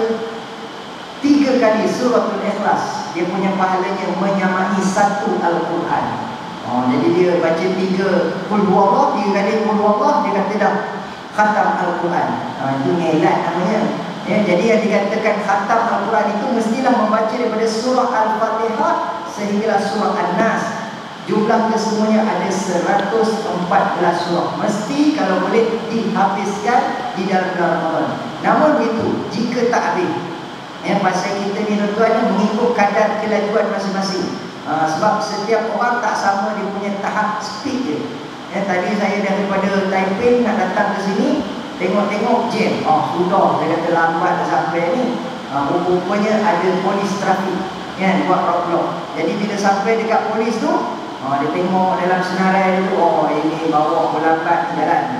tiga kali suratul Ikhlas, dia punya pahalanya menyamai satu Al-Quran. Oh, jadi dia baca tiga kul huwallah, tiga kali kul huwallah, dia kata dah khatam Al-Quran. Oh, itu ngelat namanya. Ya, jadi yang dikatakan khatam Al-Quran itu mestilah membaca daripada surah Al-Fatihah sehinggalah surah An-Nas. Jumlah kesemuanya ada seratus empat belas surah. Mesti kalau boleh dihabiskan di dalam bulan Ramadan. Namun begitu, jika tak habis, ya, pasal kita ni tuan-tuan mengikut kadar kelajuan masing-masing. Ha, sebab setiap orang tak sama dia punya tahap speed dia. Ya, tadi saya daripada Taipei nak datang ke sini, tengok-tengok jam. Oh, sudah, dia kata lambat dah sampai ni. Ha, rupanya ada polis trafik kan, buat roadblock. Jadi bila sampai dekat polis tu, ha, dia tengok dalam senarai tu, oh ini bawa berlambat jalan.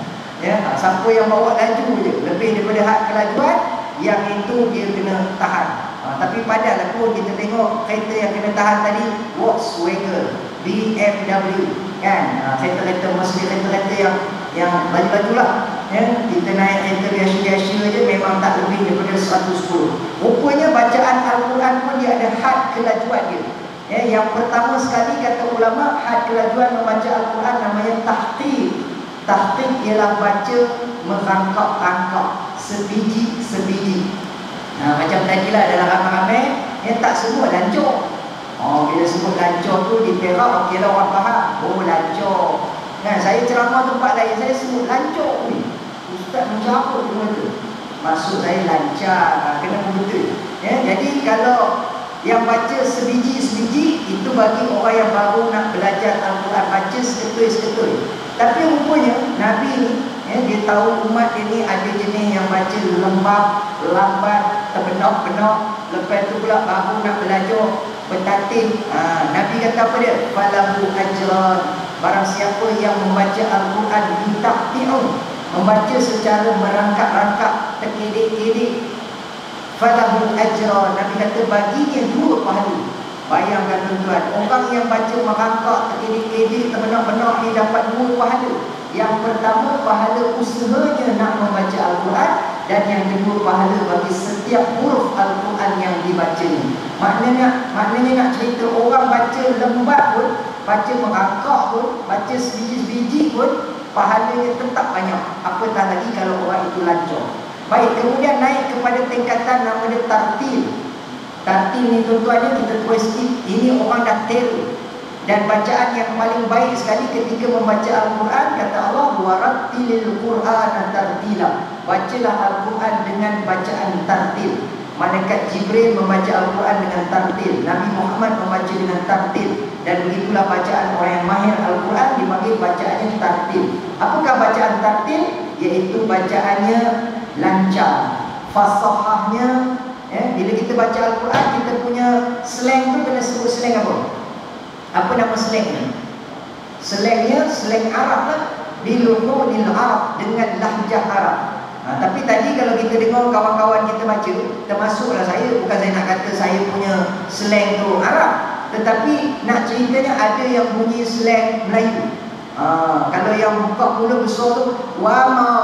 Ya, ha, siapa yang bawa laju je lebih daripada had kelajuan, yang itu dia kena tahan. Ha, tapi padahal pun kita tengok kereta yang kena tahan tadi Volkswagen, B M W kan, ha, kereta-kereta mesti kereta-kereta yang yang baju-baju lah. Ya, kita naik kereta biasa-biasa je memang tak lebih daripada seratus sepuluh. Rupanya bacaan Al-Quran pun dia ada had kelajuan dia. Ya, yang pertama sekali kata ulama, had kelajuan membaca Al-Quran namanya tahqiq. Tahqiq ialah baca merangkap-rangkap, sebiji-sebiji. Nah, macam tadilah dalam ramai-ramai, ya, tak semua lancor. Oh, bila sebut lancor tu di Perak, okeylah orang faham. Oh, lancor. Nah, saya ceramah tempat lain, saya sebut lancor. Ui, Ustaz macam apa semua tu? Maksud saya lancar, kena betul. Ya, jadi kalau yang baca sebiji-sebiji itu bagi orang yang baru nak belajar Al-Quran, baca seketui-seketui. Tapi rupanya Nabi ni, ya, dia tahu umat ini ada jenis yang baca lembab, lambat, terbenok-benok. Lepas tu pula baru nak belajar bertatih. Ha, Nabi kata apa dia? Falahu ajran. Barang siapa yang membaca Al-Quran bitahti'un, membaca secara merangkak-rangkak, terkedik-kedik, falahu ajran. Nabi kata baginya dua pahala. Bayangkan tuan-tuan, orang yang baca merangkak, terkedik-kedik, terbenok-benok ni dapat dua pahala. Yang pertama, pahala usahanya nak membaca Al-Quran. Dan yang kedua, pahala bagi setiap huruf Al-Quran yang dibacanya. Maknanya, maknanya nak cerita orang baca lembat pun, baca merangkak pun, baca sebiji-sebiji pun, pahalanya tetap banyak. Apatah lagi kalau orang itu lancar. Baik, kemudian naik kepada tingkatan nama dia tartil. Tartil ni tuan-tuan, kita tulis ini orang dah teru. Dan bacaan yang paling baik sekali ketika membaca Al-Quran, kata Allah, warattilil Qur'ana tartila. Bacalah Al-Quran dengan bacaan tartil. Malaikat Jibril membaca Al-Quran dengan tartil, Nabi Muhammad membaca dengan tartil. Dan begitulah bacaan orang yang mahir Al-Quran dipanggil bacaannya tartil. Apakah bacaan tartil? Iaitu bacaannya lancar, fasahahnya. Eh, bila kita baca Al-Quran, kita punya slang tu kena sebut slang apa? Apa nama slangnya? Slangnya slang Arab lah, biluhunil Arab, dengan lahjah Arab. Ha, tapi tadi kalau kita dengar kawan-kawan kita baca, termasuklah saya, bukan saya nak kata saya punya slang tu Arab, tetapi nak ceritanya ada yang bunyi slang Melayu. Ha, kalau yang buka mulut besar tu, wa ma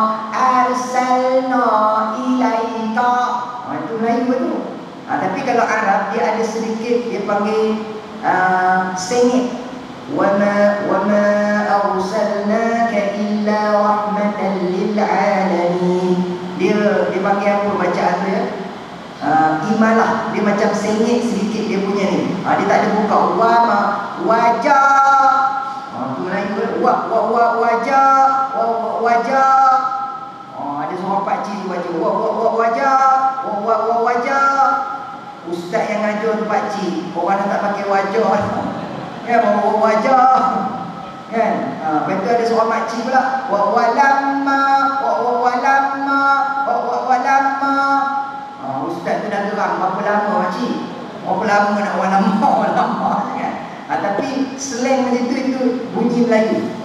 arsalna ilaika, ha, itu Melayu tu. Ha, tapi kalau Arab dia ada sedikit, dia panggil uh, sengit. Wa ma wa ma arsalnaka illa rahmatan lil alamin. Dia dia panggil apa bacaan tu ya? Uh, imalah, dia macam sengit sedikit dia punya ni. Ha, dia tak ada buka wa ma wajah. Ha, tu Melayu kan, wa wa wa wajah, wa wa wajah. Oh, ada seorang pak cik tu baca wa wa wa wajah, wa wa wa wajah. Ustaz yang ngajar tu pak cik, orang tak pakai wajah. Ya, wa wa wajah. Kan? Ha, lepas tu ada seorang mak cik pula, wa wa lamma, wa wa wa lamma, wa wa wa lamma. Ha, ustaz tu dah geram berapa lama mak cik? Berapa lama nak wa lamma, wa lamma kan? Ha, tapi slang macam tu itu bunyi Melayu.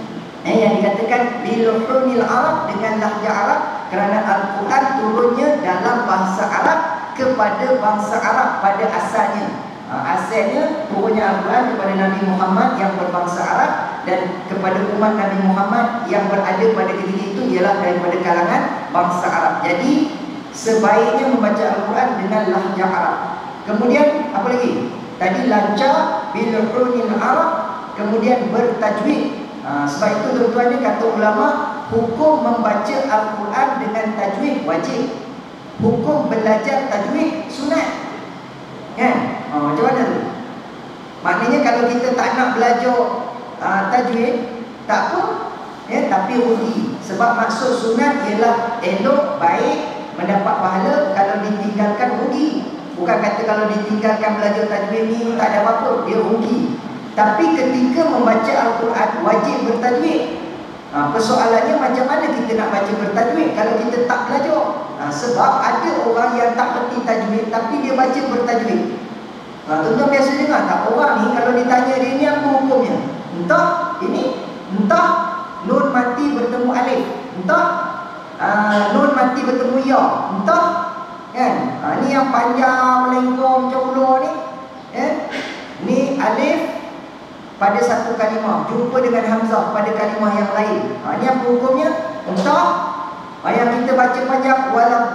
Eh, yang dikatakan biluhunil Arab dengan lahjah Arab kerana Al-Quran turunnya dalam bahasa Arab kepada bangsa Arab pada asalnya. Ha, asalnya turunnya Al-Quran kepada Nabi Muhammad yang berbangsa Arab dan kepada umat Nabi Muhammad yang berada pada ketika itu ialah daripada kalangan bangsa Arab. Jadi sebaiknya membaca Al-Quran dengan lahjah Arab. Kemudian apa lagi? Tadi lancar biluhunil Arab, kemudian bertajwid. Ha, sebab itu tuan-tuan ni kata ulama, hukum membaca Al-Quran dengan tajwid wajib, hukum belajar tajwid sunat. Kan? Ha, macam mana tu? Maknanya kalau kita tak nak belajar uh, tajwid, tak apa, ya, tapi rugi. Sebab maksud sunat ialah elok, baik, mendapat pahala. Kalau ditinggalkan rugi. Bukan kata kalau ditinggalkan belajar tajwid ni tak ada apa-apa, dia rugi. Tapi ketika membaca Al-Quran wajib bertajwid. Ha, persoalannya macam mana kita nak baca bertajwid kalau kita tak belajar? Ha, sebab ada orang yang tak reti tajwid tapi dia baca bertajwid. Ha, tuan-tuan biasa dengar tak? Orang ni kalau ditanya dia ni apa hukumnya? Entah ini, entah nun mati bertemu alif, entah uh, nun mati bertemu ya, entah kan? Ha, ni yang panjang melengkung macam ular ni, eh? Ni alif pada satu kalimah jumpa dengan hamzah pada kalimah yang lain. Ha, ini apa hukumnya? Entah ha, yang kita baca panjang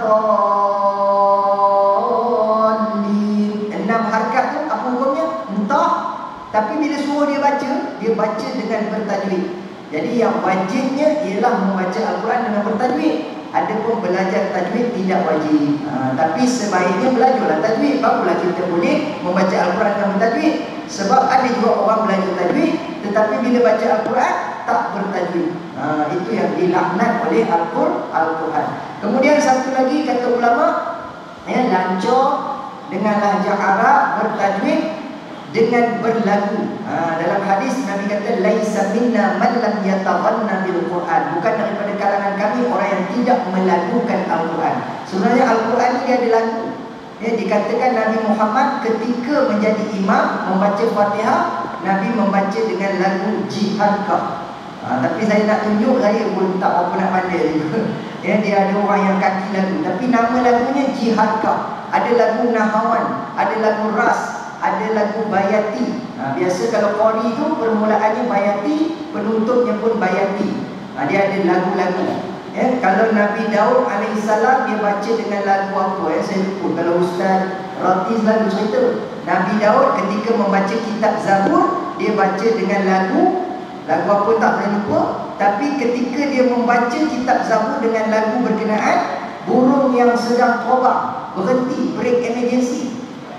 waladhdallin, enam harakat tu apa hukumnya? Entah. Tapi bila suruh dia baca, dia baca dengan bertajwid. Jadi yang wajibnya ialah membaca Al-Quran dengan bertajwid. Adapun belajar tajwid tidak wajib. Ha, tapi sebaiknya belajarlah tajwid, barulah kita boleh membaca Al-Quran dengan bertajwid. Sebab ada juga orang belajar tajwid tetapi bila baca Al-Quran tak bertajwid. Ha, itu yang dilaknat oleh Al-Quran. Kemudian satu lagi kata ulama, ya, lancar dengan lahjah Arab, bertajwid dengan berlagu. Ha, dalam hadis Nabi kata laisa minna man lam yataghanna bil Quran. Bukan daripada kalangan kami orang yang tidak melagukan Al-Quran. Sebenarnya Al-Quran ni dia ada lagu. Ya, dikatakan Nabi Muhammad ketika menjadi imam membaca Fatihah, Nabi membaca dengan lagu Jihadkah. Ha, tapi saya nak tunjuk, saya pun tak apa nak pandai juga. Ya, dia ada orang yang kaki lagu, tapi nama lagunya Jihadkah. Ada lagu Nahawan, ada lagu Ras, ada lagu Bayati. Ha, biasa kalau Qori tu permulaannya Bayati, penutupnya pun Bayati. Ha, dia ada lagu-lagu. Ya, kalau Nabi Daud alaihissalam dia baca dengan lagu apa? Ya, saya lupa. Kalau Ustaz Rati selalu cerita, Nabi Daud ketika membaca kitab Zabur, dia baca dengan lagu lagu apa tak boleh lupa. Tapi ketika dia membaca kitab Zabur dengan lagu berkenaan burung yang sedang terbang berhenti, break emergency.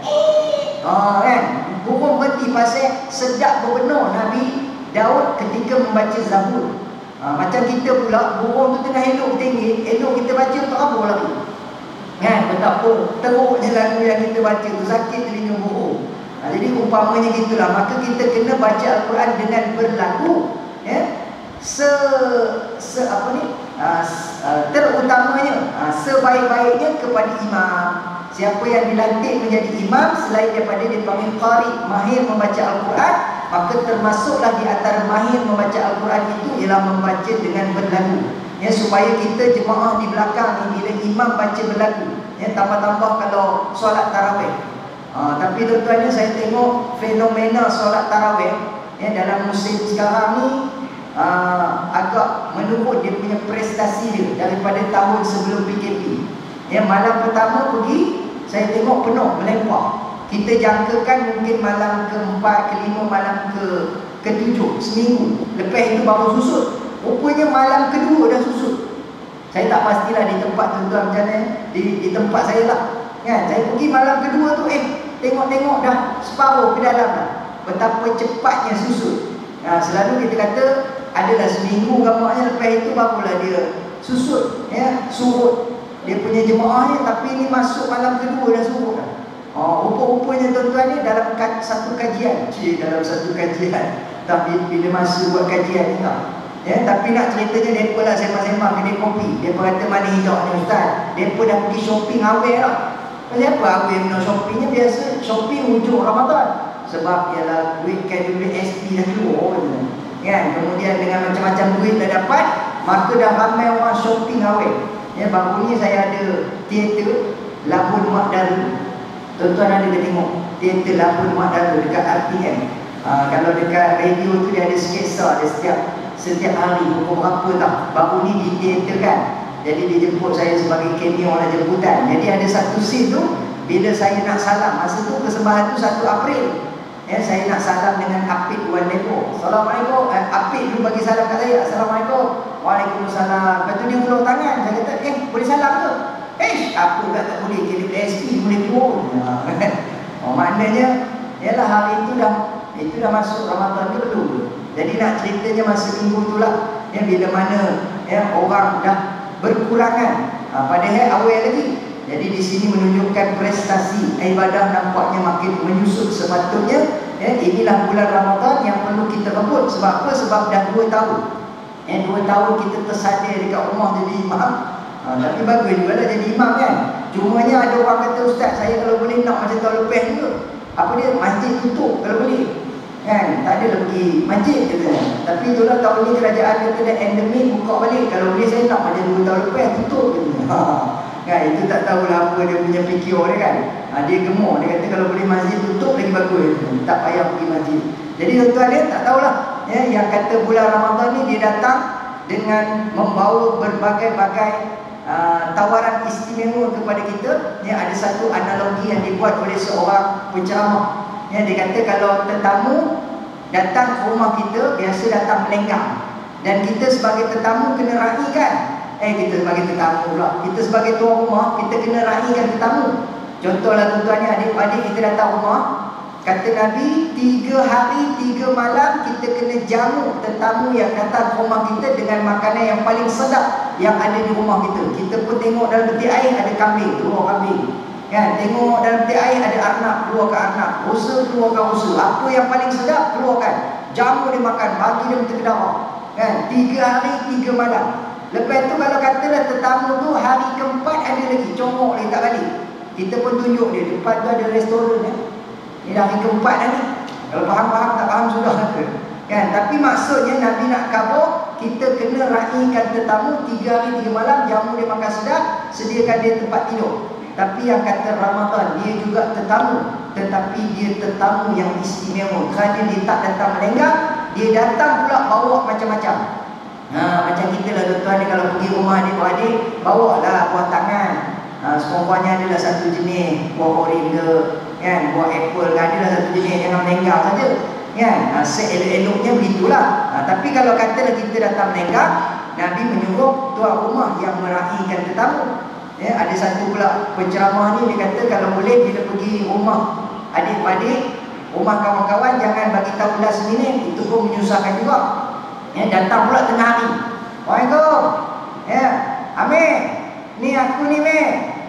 Oh, kan? Burung berhenti pasal sedap berbenar Nabi Daud ketika membaca Zabur. Ha, macam kita pula, burung tu tengah elok tinggi, elok kita baca untuk apa lagu? Kan? Betapa teruknya lagu yang kita baca tu, sakit telinga burung. Ha, jadi umpamanya gitulah. Maka kita kena baca Al-Quran dengan berlagu, ya? Se, se apa ni? Ha, terutamanya, ha, sebaik-baiknya kepada imam. Siapa yang dilantik menjadi imam selain daripada dia panggil qari, mahir membaca Al-Quran, maka termasuklah di antara mahir membaca Al-Quran itu ialah membaca dengan berlagu. Ya, supaya kita jemaah di belakang ni bila imam baca berlagu, ya, tambah-tambah kalau solat tarawih. Ha, tapi tuan-tuan, saya tengok fenomena solat tarawih, ya, dalam musim sekarang ni uh, agak menurut dia punya prestasi dia daripada tahun sebelum P K P. Ya, malam pertama pergi, saya tengok penuh, melempar. Kita jangkakan mungkin malam keempat, kelima, malam ke ketujuh, seminggu. Lepas itu baru susut. Rupanya malam kedua dah susut. Saya tak pastilah di tempat tuan-tuan macam mana, di, di tempat saya lah. Kan? Saya pergi malam kedua tu, eh, tengok-tengok dah separuh ke dalam dah. Betapa cepatnya susut. Nah, selalu kita kata adalah seminggu gamaknya, lepas itu barulah dia susut, ya, surut dia punya jemaahnya. Tapi ini masuk malam kedua dah surut dah. Oh, rupa-rupanya tuan-tuan ni dalam satu kajian, cik, dalam satu kajian. Tapi bila masa buat kajian ni tak. Ya, tapi nak ceritanya mereka lah sembang-sembang kedai kopi. Mereka kata mana hijau ni Ustaz, mereka dah pergi shopping awal lah. Kenapa awal nak shoppingnya? Biasa shopping hujung Ramadan. Sebab ialah weekend W S P dah keluar. kan? Kemudian dengan macam-macam duit dah dapat, maka dah ramai orang shopping awet. Ya, baru ni saya ada teater Labun Mak Daru. Tuan-tuan ada ke tengok teater Labun Mak Daru dekat R T M? Ha, kalau dekat radio tu dia ada sketsa dia setiap setiap hari pukul berapa tak. Baru ni di teater kan. Jadi dia jemput saya sebagai cameo orang jemputan. Jadi ada satu scene tu bila saya nak salam. Masa tu persembahan tu satu April. Ya, saya nak salam dengan Apit Wan Lepo. Assalamualaikum. Eh, Apit dulu bagi salam kat saya. Assalamualaikum. Waalaikumsalam. Lepas tu dia ulur tangan. Saya kata, eh boleh salam ke? Eh, apa pula tak boleh. Jadi S P boleh turun. Oh, maknanya, yalah hari itu dah itu dah masuk Ramadan ke belum? Jadi nak ceritanya masa minggu tu lah. Ya, bila mana ya, orang dah berkurangan. Ha, padahal awal lagi. Jadi di sini menunjukkan prestasi ibadah nampaknya makin menyusut sepatutnya. Ya, inilah bulan Ramadan yang perlu kita rebut. Sebab apa? Sebab dah dua tahun. Ya, dua tahun kita tersadir dekat rumah jadi imam. Ha, tapi bagus juga lah jadi imam kan. Cumanya ada orang kata, ustaz saya kalau boleh nak macam tahun lepas juga. Apa dia? Masjid tutup kalau boleh. Kan? Tak ada pergi masjid katanya. Tapi itulah tahun ni kerajaan kata dah endemik buka balik. Kalau boleh saya nak macam dua tahun lepas tutup katanya. Ha. Kan, itu tak tahulah apa dia punya fikir dia kan. Ha, dia gemuk, dia kata kalau boleh masjid tutup lagi bagus. Tak payah pergi masjid. Jadi tuan-tuan dia tak tahulah. Ya, yang kata bulan Ramadan ni dia datang dengan membawa berbagai-bagai uh, tawaran istimewa kepada kita. Ya, ada satu analogi yang dibuat oleh seorang penceramah. Ya, dia kata kalau tetamu datang ke rumah kita, biasa datang melenggang. Dan kita sebagai tetamu kena raikan. Eh kita sebagai tetamu pula. Kita sebagai tuan rumah, kita kena raikan tetamu. Contohlah tuan-tuan ni, adik-adik kita datang rumah. Kata Nabi, tiga hari, tiga malam kita kena jamu tetamu yang datang ke rumah kita dengan makanan yang paling sedap yang ada di rumah kita. Kita pun tengok dalam peti air ada kambing, keluar kambing. Kan? Tengok dalam peti air ada arnab, keluarkan arnab. Rusa, keluarkan rusa. Apa yang paling sedap, keluarkan. Jamu dia makan, bagi dia berkedara. Kan? Tiga hari, tiga malam. Lepas tu kalau katalah tetamu tu hari keempat ada lagi, congok lagi tak balik. Kita pun tunjuk dia, depan tu ada restoran ya. Ni dah hari keempat dah ni. Kalau faham-faham tak faham sudah kata. Kan? Tapi maksudnya Nabi nak cover, kita kena raikan tetamu tiga hari tiga malam, jamu dia makan sedap, sediakan dia tempat tidur. Tapi yang kata Ramadan, dia juga tetamu, tetapi dia tetamu yang istimewa. Kerana dia tak datang melenggang, dia datang pula bawa macam-macam. Ha, macam kita lah tuan-tuan ni kalau pergi rumah adik-adik, bawa lah buah tangan. Ha, semuanya adalah satu jenis, buah moringa, kan, buah apple, adalah satu jenis, jangan melenggang saja. Kan? Ha, seelok-eloknya begitulah. Ha, tapi kalau katalah kita datang melenggang, Nabi menyuruh tuan rumah yang meraihkan tetamu. Ya, ada satu pula penceramah ni, dia kata kalau boleh bila pergi rumah adik-adik, rumah kawan-kawan, jangan bagi tahu last minute, itu pun menyusahkan juga. Ya, datang pula tengah hari. Waalaikumsalam. Ya, Amir, ni aku ni Amir.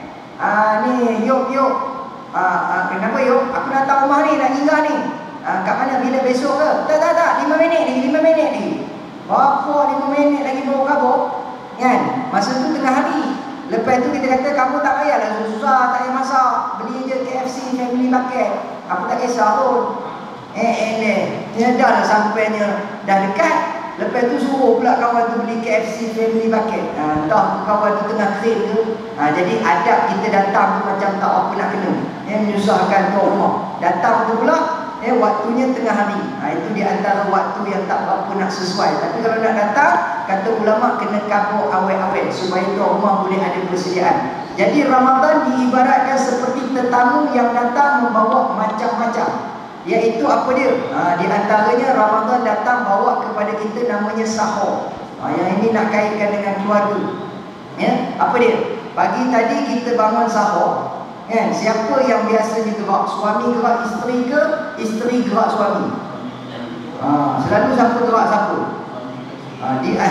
Ah, ni yuk yuk. Ah, ah, kenapa yuk? Aku datang rumah ni nak singgah ni. Ah, kat mana bila besok ke? Tak tak tak, lima minit lagi, lima minit lagi. Berapa lima minit lagi baru kabur? Kan? Masa tu tengah hari. Lepas tu kita kata kamu tak payahlah susah, tak payah masak. Beli je K F C family bucket. Aku tak kisah pun. Eh eh eh. Dia dah lah sampainya dah dekat. Lepas tu suruh pula kawan tu beli K F C family bucket. Ha, dah kawan tu tengah train tu. Ha, jadi adab kita datang tu macam tak apa nak kena. Ya, menyusahkan tuan rumah. Datang tu pula, eh, waktunya tengah hari. Ha, itu di antara waktu yang tak berapa nak sesuai. Tapi kalau nak datang, kata ulama kena kabur awal-awal supaya tuan rumah boleh ada persediaan. Jadi Ramadan diibaratkan seperti tetamu yang datang membawa macam-macam. Iaitu apa dia? Ha, di antaranya Ramadan datang bawa kepada kita namanya sahur. Ha, yang ini nak kaitkan dengan keluarga. Ya, apa dia? Pagi tadi kita bangun sahur. Kan? Siapa yang biasanya gerak? Suami gerak isteri ke? Isteri gerak suami? Ha, selalu siapa gerak siapa? Ha, dia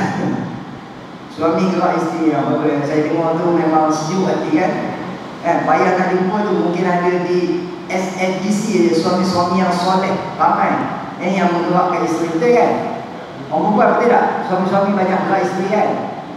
suami gerak isteri. Ha, yang saya dengar tu memang sejuk hati kan? Eh, payah nak jumpa tu mungkin ada di S N D C, suami-suami yang soleh ramai eh, yang menggerakkan isteri kita kan. Orang perempuan betul tak? Suami-suami banyak gerak isteri kan.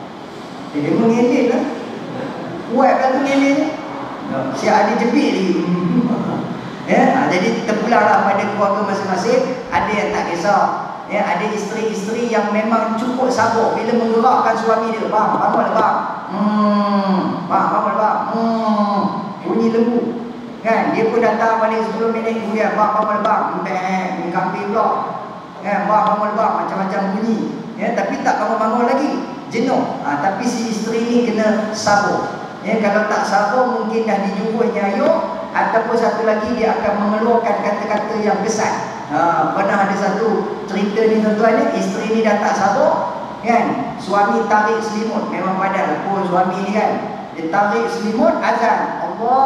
Eh, dia mengelak lah. Kuat kan tu ngelak ni. Siap ada jepit lagi. Ya, ha, jadi terpulanglah pada keluarga masing-masing. Ada yang tak kisah. Ya, ada isteri-isteri yang memang cukup sabar bila menggerakkan suami dia. Bang, bangunlah bang. Hmm, bang, bangunlah bang. Hmm, bunyi lembu. Kan, dia pun datang balik sepuluh minit kemudian, bang, bangunlah bang. Mbek, ni kambing pula. Kan, bang, bangunlah bang, macam-macam bunyi. Ya, tapi tak bangun-bangun lagi. Jenuh. Ha, tapi si isteri ni kena sabar. Ya, kalau tak sabar mungkin dah dijungkui nyayuk, ataupun satu lagi dia akan mengeluarkan kata-kata yang kesat. Ha, pernah ada satu cerita ni tuan-tuan ni, isteri ni dah tak sabar kan, suami tarik selimut. Memang padan pun suami ni kan, dia tarik selimut, azan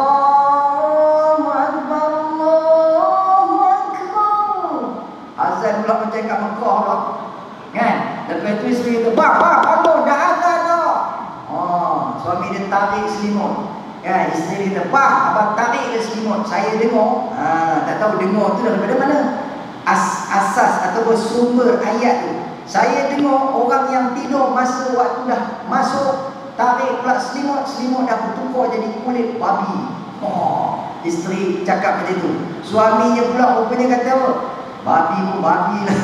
Allahu Akbar, Allahu Akbar, azan pula macam kat Mekah pula kan. Lepas tu isteri tu, bang, bang, bangun, dah azan dah. Oh, suami dia tarik selimut. Ya, isteri dia, bang, abang tarik dia selimut. Saya dengar, ha, tak tahu dengar tu daripada mana, As, asas ataupun sumber ayat tu. Saya dengar orang yang tidur masa waktu dah masuk, tarik pula selimut, selimut dah bertukar jadi kulit babi. Oh, isteri cakap macam tu. Suaminya pula rupanya kata apa? Babi pun babi lah.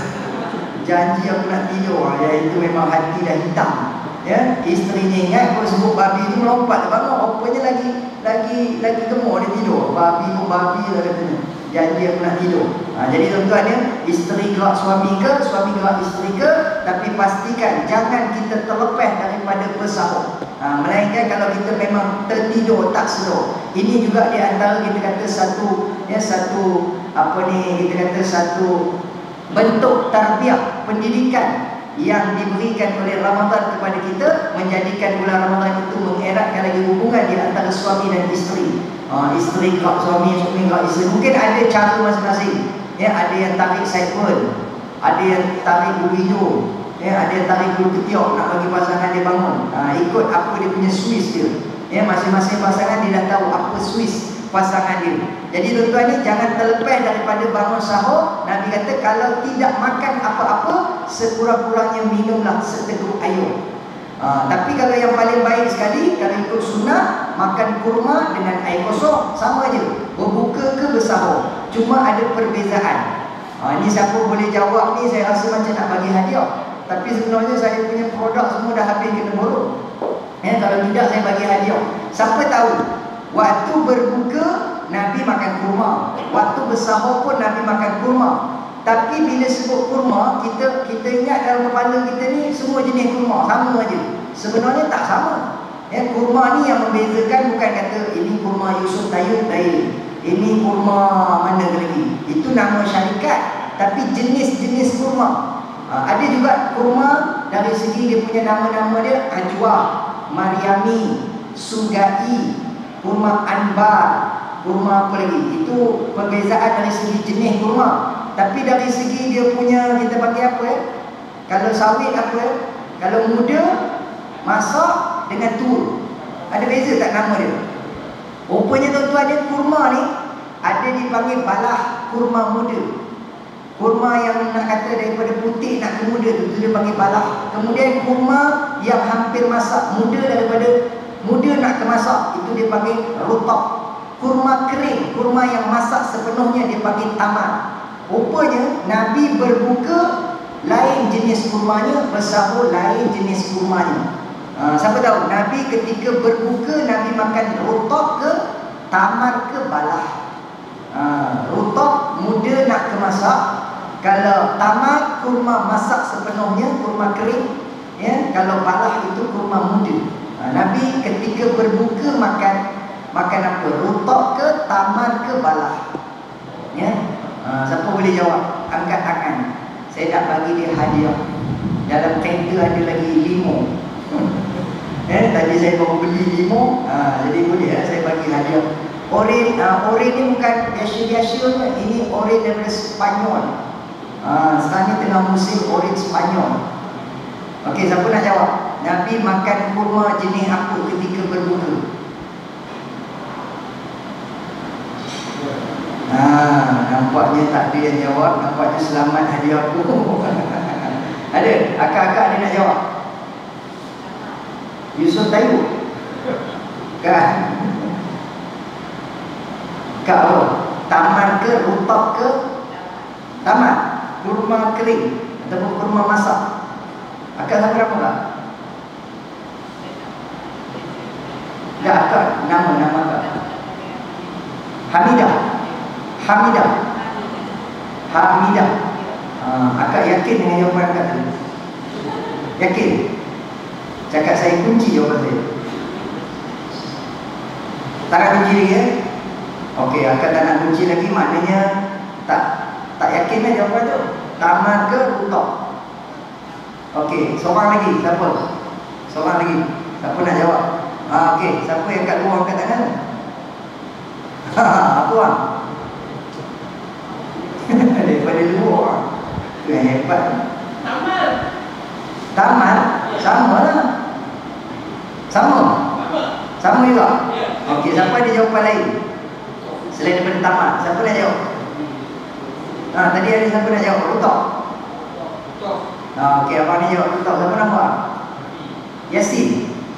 Janji aku nak tidur. Ya, itu memang hati dah hitam. Ya, isterinya ingat kalau sebut babi tu melompat bangun. Rupanya lagi lagi lagi gemuk dia tidur. Babi pun babi lah katanya. Janji aku nak tidur. Ha, jadi tuan-tuan ya, isteri gerak suami ke, suami gerak isteri ke, tapi pastikan jangan kita terlepas daripada bersahur. Ha, melainkan kalau kita memang tertidur tak sedar. Ini juga di antara kita kata satu ya satu apa ni kita kata satu bentuk tarbiyah pendidikan yang diberikan oleh Ramadan kepada kita, menjadikan bulan Ramadan itu mengeratkan lagi hubungan di antara suami dan isteri. Ha, isteri gerak suami, suami gerak isteri. Mungkin ada cara masing-masing. Ya, ada yang tarik siphon, ada yang tarik bulu hidung, ya, ada yang tarik bulu ketiak nak bagi pasangan dia bangun. Ha, ikut apa dia punya Swiss dia. Ya, masing-masing pasangan dia dah tahu apa Swiss pasangan dia. Jadi tuan-tuan ni jangan terlepas daripada bangun sahur. Nabi kata kalau tidak makan apa-apa, sekurang-kurangnya minumlah seteguk air. Ha, tapi kalau yang paling baik sekali, kalau ikut sunnah, makan kurma dengan air kosong, sama je, berbuka ke bersahur. Cuma ada perbezaan. Ha, ini siapa boleh jawab ni, saya rasa macam nak bagi hadiah. Tapi sebenarnya saya punya produk semua dah habis kena borong. Ya, kalau tidak saya bagi hadiah. Siapa tahu waktu berbuka Nabi makan kurma, waktu bersahur pun Nabi makan kurma. Tapi bila sebut kurma, kita kita ingat dalam kepala kita ni semua jenis kurma sama aja. Sebenarnya tak sama. Ya, kurma ni yang membezakan bukan kata ini kurma Yusuf Tayyub lain, ini kurma mana lagi. Itu nama syarikat, tapi jenis-jenis kurma. Ha, ada juga kurma dari segi dia punya nama-nama dia, Ajwa, Maryami, Sugai, kurma Anbar, kurma apa lagi. Itu perbezaan dari segi jenis kurma. Tapi dari segi dia punya, kita pakai apa ya? Kalau sawit apa ya? Kalau muda, masak dengan tur. Ada beza tak nama dia? Rupanya tuan-tuan dia, kurma ni ada dipanggil balah kurma muda. Kurma yang nak kata daripada putih nak ke muda tu, tu dia panggil balah. Kemudian kurma yang hampir masak, muda daripada muda nak ke masak, itu dia panggil rutab. Kurma kering, kurma yang masak sepenuhnya dia panggil tamar. Rupanya Nabi berbuka lain jenis kurmanya, bersahur lain jenis kurmanya. Ha, siapa tahu Nabi ketika berbuka Nabi makan rutab ke tamar ke balah. Ha, rutab muda nak ke masak. Kalau tamar kurma masak sepenuhnya, kurma kering. Ya, kalau balah itu kurma muda. Ha, Nabi ketika berbuka makan makan apa? Rutab ke tamar ke balah. Ya. Ha, siapa boleh jawab? Angkat tangan. Saya nak bagi dia hadiah. Dalam kereta ada lagi limo. Eh, tadi saya baru beli limo. Ha, jadi boleh eh, saya bagi hadiah. Oren, uh, oren ni bukan biasa-biasa. Ini oren daripada Spanyol. Ha, sekarang ni tengah musim oren Spanyol. Okey, siapa nak jawab? Nabi makan kurma jenis apa ketika berbuka? Ha, nampaknya tak ada yang jawab. Nampaknya selamat hadiah aku. Ada? Akak-akak ada nak jawab? Yusuf Tayyub? Kan? Kak apa? Tamar ke? Rutab ke? Tamar? Kurma kering? ataupun kurma masak. Akak tahu berapa tak? Tak, akak nama-nama akak. Hamidah. Hamidah. Hamidah. Uh, akak yakin dengan jawapan akak tu? Yakin? Cakap saya kunci jawapan saya. Tak nak kunci lagi ya? Okey, akak tak nak kunci lagi, maknanya tak tak yakin lah jawapan tu. Taman ke utak? Okey, seorang lagi, siapa? Seorang lagi, siapa nak jawab? Ah, okey, siapa yang kat luar angkat tangan? Ha, apa orang? Daripada luar. Tu yang hebat. Taman. Taman? Sama lah. Sama? Sama juga? Okey, siapa ada jawapan lain? Selain daripada taman, siapa nak jawab? Ha, tadi ada siapa nak jawab? Rutak? Ha, okey, abang ni jawab rutak. Siapa nama? Yasin.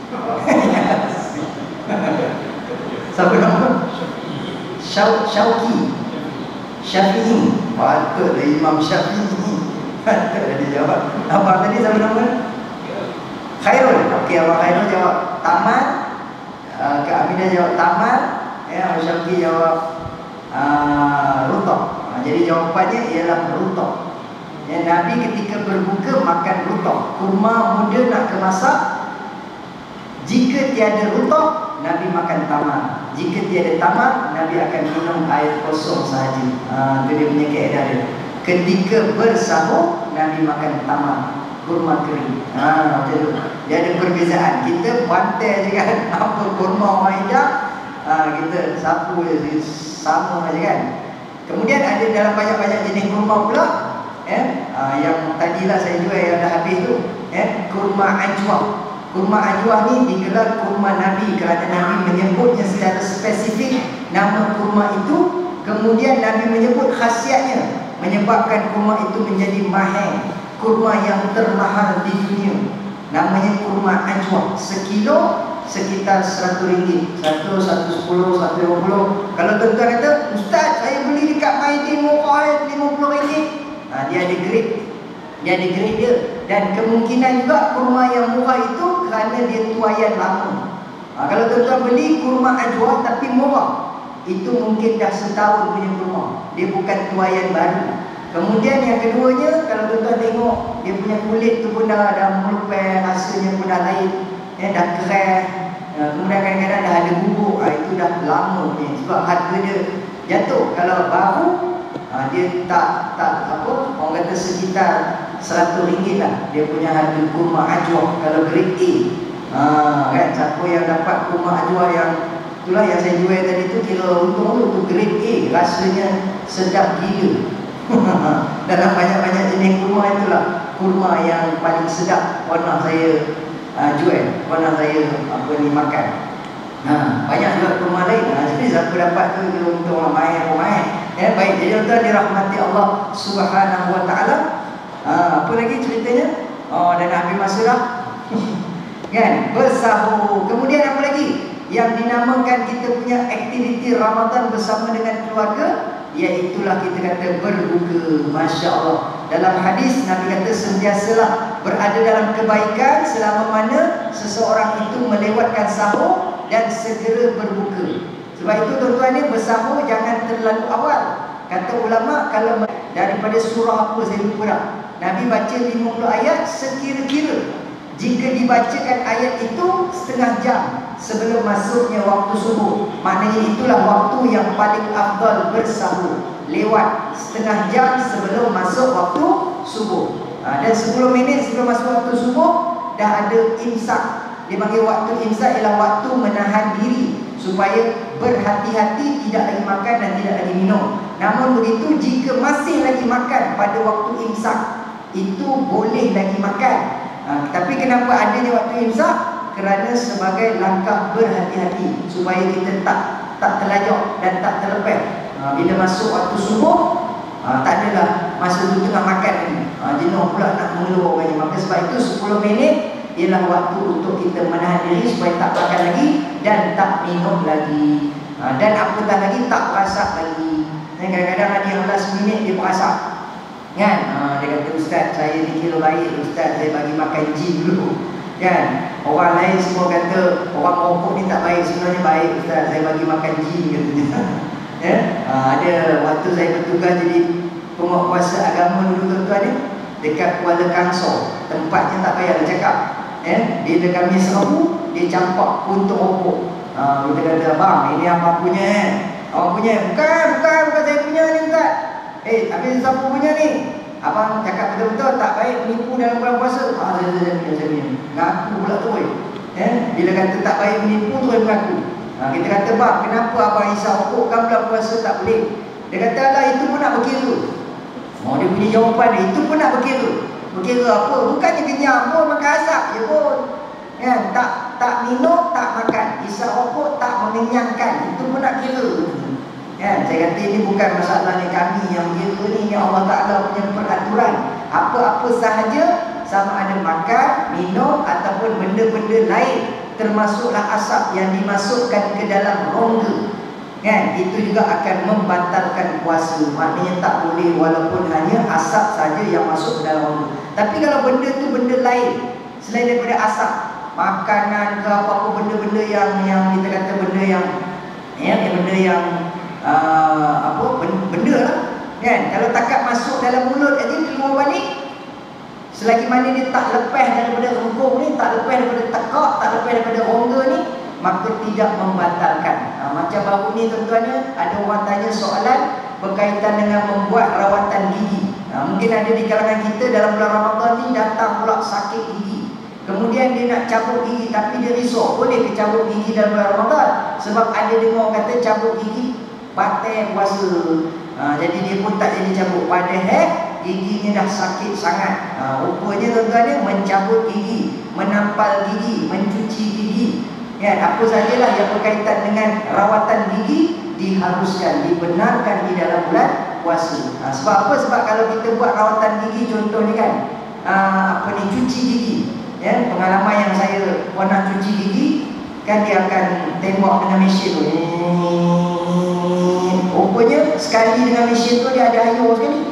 Siapa nama? Syau, Syauki. Syafi'i. Patutlah Imam Syafi'i. Patutlah dia jawab. Abang tadi siapa nama? Khairul. Okey, abang Khairul jawab taman. uh, Kak Aminah jawab taman. Ya, Abang Syauki jawab uh, rutak. uh, Jadi jawapannya ialah rutak. Ya, Nabi ketika berbuka makan rutak. Kurma muda nak kemasak. Jika tiada rutak, Nabi makan tamar. Jika tiada tamar, Nabi akan minum air kosong sahaja. Itu ha, dia punya kaedah dia. Ketika bersahur, Nabi makan tamar, kurma kering. Ha, macam tu. Dia ada perbezaan. Kita bantai je kan, apa kurma maidah, ha, kita sapu je, sama je kan. Kemudian ada dalam banyak-banyak jenis kurma pula, eh, ha, yang tadilah saya jual yang dah habis tu, eh, kurma ajwa. Kurma ajwa ni digelar kurma Nabi kerana Nabi menyebutnya secara spesifik nama kurma itu. Kemudian Nabi menyebut khasiatnya, menyebabkan kurma itu menjadi mahal, kurma yang termahal di dunia. Namanya kurma ajwa. Sekilo sekitar seratus ringgit, seratus, seratus sepuluh, seratus lima puluh. Kalau tuan-tuan kata, Ustaz saya beli dekat Maidin murah lima puluh ringgit, ha, dia ada grade. Dia ada grade dia. Dan kemungkinan juga kurma yang murah itu kerana dia tuayan lama. ha, Kalau tuan-tuan beli kurma ajwa tapi murah, itu mungkin dah setahun punya kurma, dia bukan tuayan baru. Kemudian yang keduanya, kalau tuan-tuan tengok, dia punya kulit tu pun dah, dah melupeh, rasanya pun dah lain, eh, dah keras. ha, Kemudian kadang-kadang dah ada bubuk, ha, itu dah lama ni. Sebab harga dia jatuh. Kalau baru, ha, dia tak, tak apa, orang kata sekitar seratus ringgit lah dia punya harga kurma ajwa kalau grade A. Ha, kan, siapa yang dapat kurma ajwa yang itulah yang saya jual tadi tu, kira untung tu, tu grade A, rasanya sedap gila. Dalam banyak-banyak jenis kurma itulah kurma yang paling sedap pernah saya uh, jual, pernah saya apa ni makan. Ha, banyak juga kurma lain. Ha, jadi siapa dapat tu dia untung ramai apa main. Ya, baik, jadi tuan dirahmati Allah Subhanahu wa taala. Ha, apa lagi ceritanya? Oh, dan habis masa dah. Kan? Bersahur. Kemudian apa lagi? Yang dinamakan kita punya aktiviti Ramadan bersama dengan keluarga, iaitulah kita kata berbuka. Masya Allah. Dalam hadis Nabi kata sentiasalah berada dalam kebaikan selama mana seseorang itu melewatkan sahur dan segera berbuka. Sebab itu tuan-tuan ni bersahur jangan terlalu awal. Kata ulama, kalau daripada surah apa saya lupa dah, Nabi baca lima puluh ayat, sekira-kira jika dibacakan ayat itu setengah jam sebelum masuknya waktu subuh, maknanya itulah waktu yang paling afdal bersahur. Lewat setengah jam sebelum masuk waktu subuh. ha, Dan sepuluh minit sebelum masuk waktu subuh dah ada imsak. Dia panggil waktu imsak ialah waktu menahan diri supaya berhati-hati tidak lagi makan dan tidak lagi minum. Namun begitu, jika masih lagi makan pada waktu imsak, itu boleh lagi makan. ha, Tapi kenapa adanya waktu imsak? Kerana sebagai langkah berhati-hati supaya kita tak tak terlajak dan tak terlepas. ha, Bila masuk waktu subuh, ha, tak adalah masa tu tengah makan ni, ha, jenuh pula nak mengeluh banyak. Maka sebab itu sepuluh minit ialah waktu untuk kita menahan diri supaya tak makan lagi dan tak minum lagi, ha, dan apatah lagi tak perasak lagi. Kadang-kadang ada yang last minute dia perasak. Kan? Ha, dia kata, ustaz saya ni kira baik, ustaz saya bagi makan jin dulu. Kan? Orang lain semua kata orang merokok ni tak baik, sebenarnya baik ustaz, saya bagi makan jin katanya. Ya? Ha, ada waktu saya bertugas jadi penguatkuasa agama dulu tuan-tuan ni, dekat Kuala Kangsor, tempatnya tak payah dia cakap. Ya? Dia dekat Misrabu, dia campak puntung rokok. Ha, kita kata, bang ini apa punya eh? Abang punya? Bukan, bukan, bukan saya punya ni ustaz. Eh, habis siapa punya ni? Abang cakap betul-betul tak baik menipu dalam bulan puasa. Ah, saya, saya, saya, saya punya. Ngaku pula tu eh. eh. Bila kata tak baik menipu tu dia mengaku. Ha, kita kata, bang, kenapa abang isap rokok kan bulan puasa tak boleh? Dia kata, alah itu pun nak berkira. Oh, dia punya jawapan dia, itu pun nak berkira. Berkira apa? Bukannya kenyang pun, makan asap je pun. Kan? Tak tak minum, tak makan. Isap rokok tak mengenyangkan. Itu pun nak kira. Ya, saya kata ini bukan masalahnya kami yang kira ni, yang Allah Ta'ala punya peraturan. Apa-apa sahaja, sama ada makan, minum ataupun benda-benda lain, termasuklah asap yang dimasukkan ke dalam rongga, kan, itu juga akan membatalkan puasa. Maknanya tak boleh walaupun hanya asap saja yang masuk ke dalam rongga. Tapi kalau benda tu benda lain selain daripada asap, makanan ke apa-apa benda-benda yang yang kita kata benda yang ya, benda yang Uh, apa benda lah kan, kalau takat masuk dalam mulut aja keluar balik, selagi mana dia tak lepas daripada rengkung ni, tak lepas daripada tekak, tak lepas daripada rongga ni, maka tidak membatalkan. Ha, macam baru ni tuan-tuan, ada orang tanya soalan berkaitan dengan membuat rawatan gigi. Ha, mungkin ada di kalangan kita dalam bulan Ramadan ni datang pula sakit gigi, kemudian dia nak cabut gigi tapi dia risau boleh ke cabut gigi dalam bulan Ramadan, sebab ada dengar kata cabut gigi batal puasa. Ha, jadi dia pun tak jadi cabut, padahal giginya dah sakit sangat. Ha, rupanya tuan-tuan ni mencabut gigi, menampal gigi, mencuci gigi, ya, apa sajalah yang berkaitan dengan rawatan gigi diharuskan, dibenarkan di dalam bulan puasa. Ha, sebab apa? Sebab kalau kita buat rawatan gigi, contoh ni kan, ha, apa ni, cuci gigi, ya, pengalaman yang saya pernah cuci gigi kan, dia akan tembak dengan mesin tu. Rupanya sekali dengan mesin tu dia ada air sekali.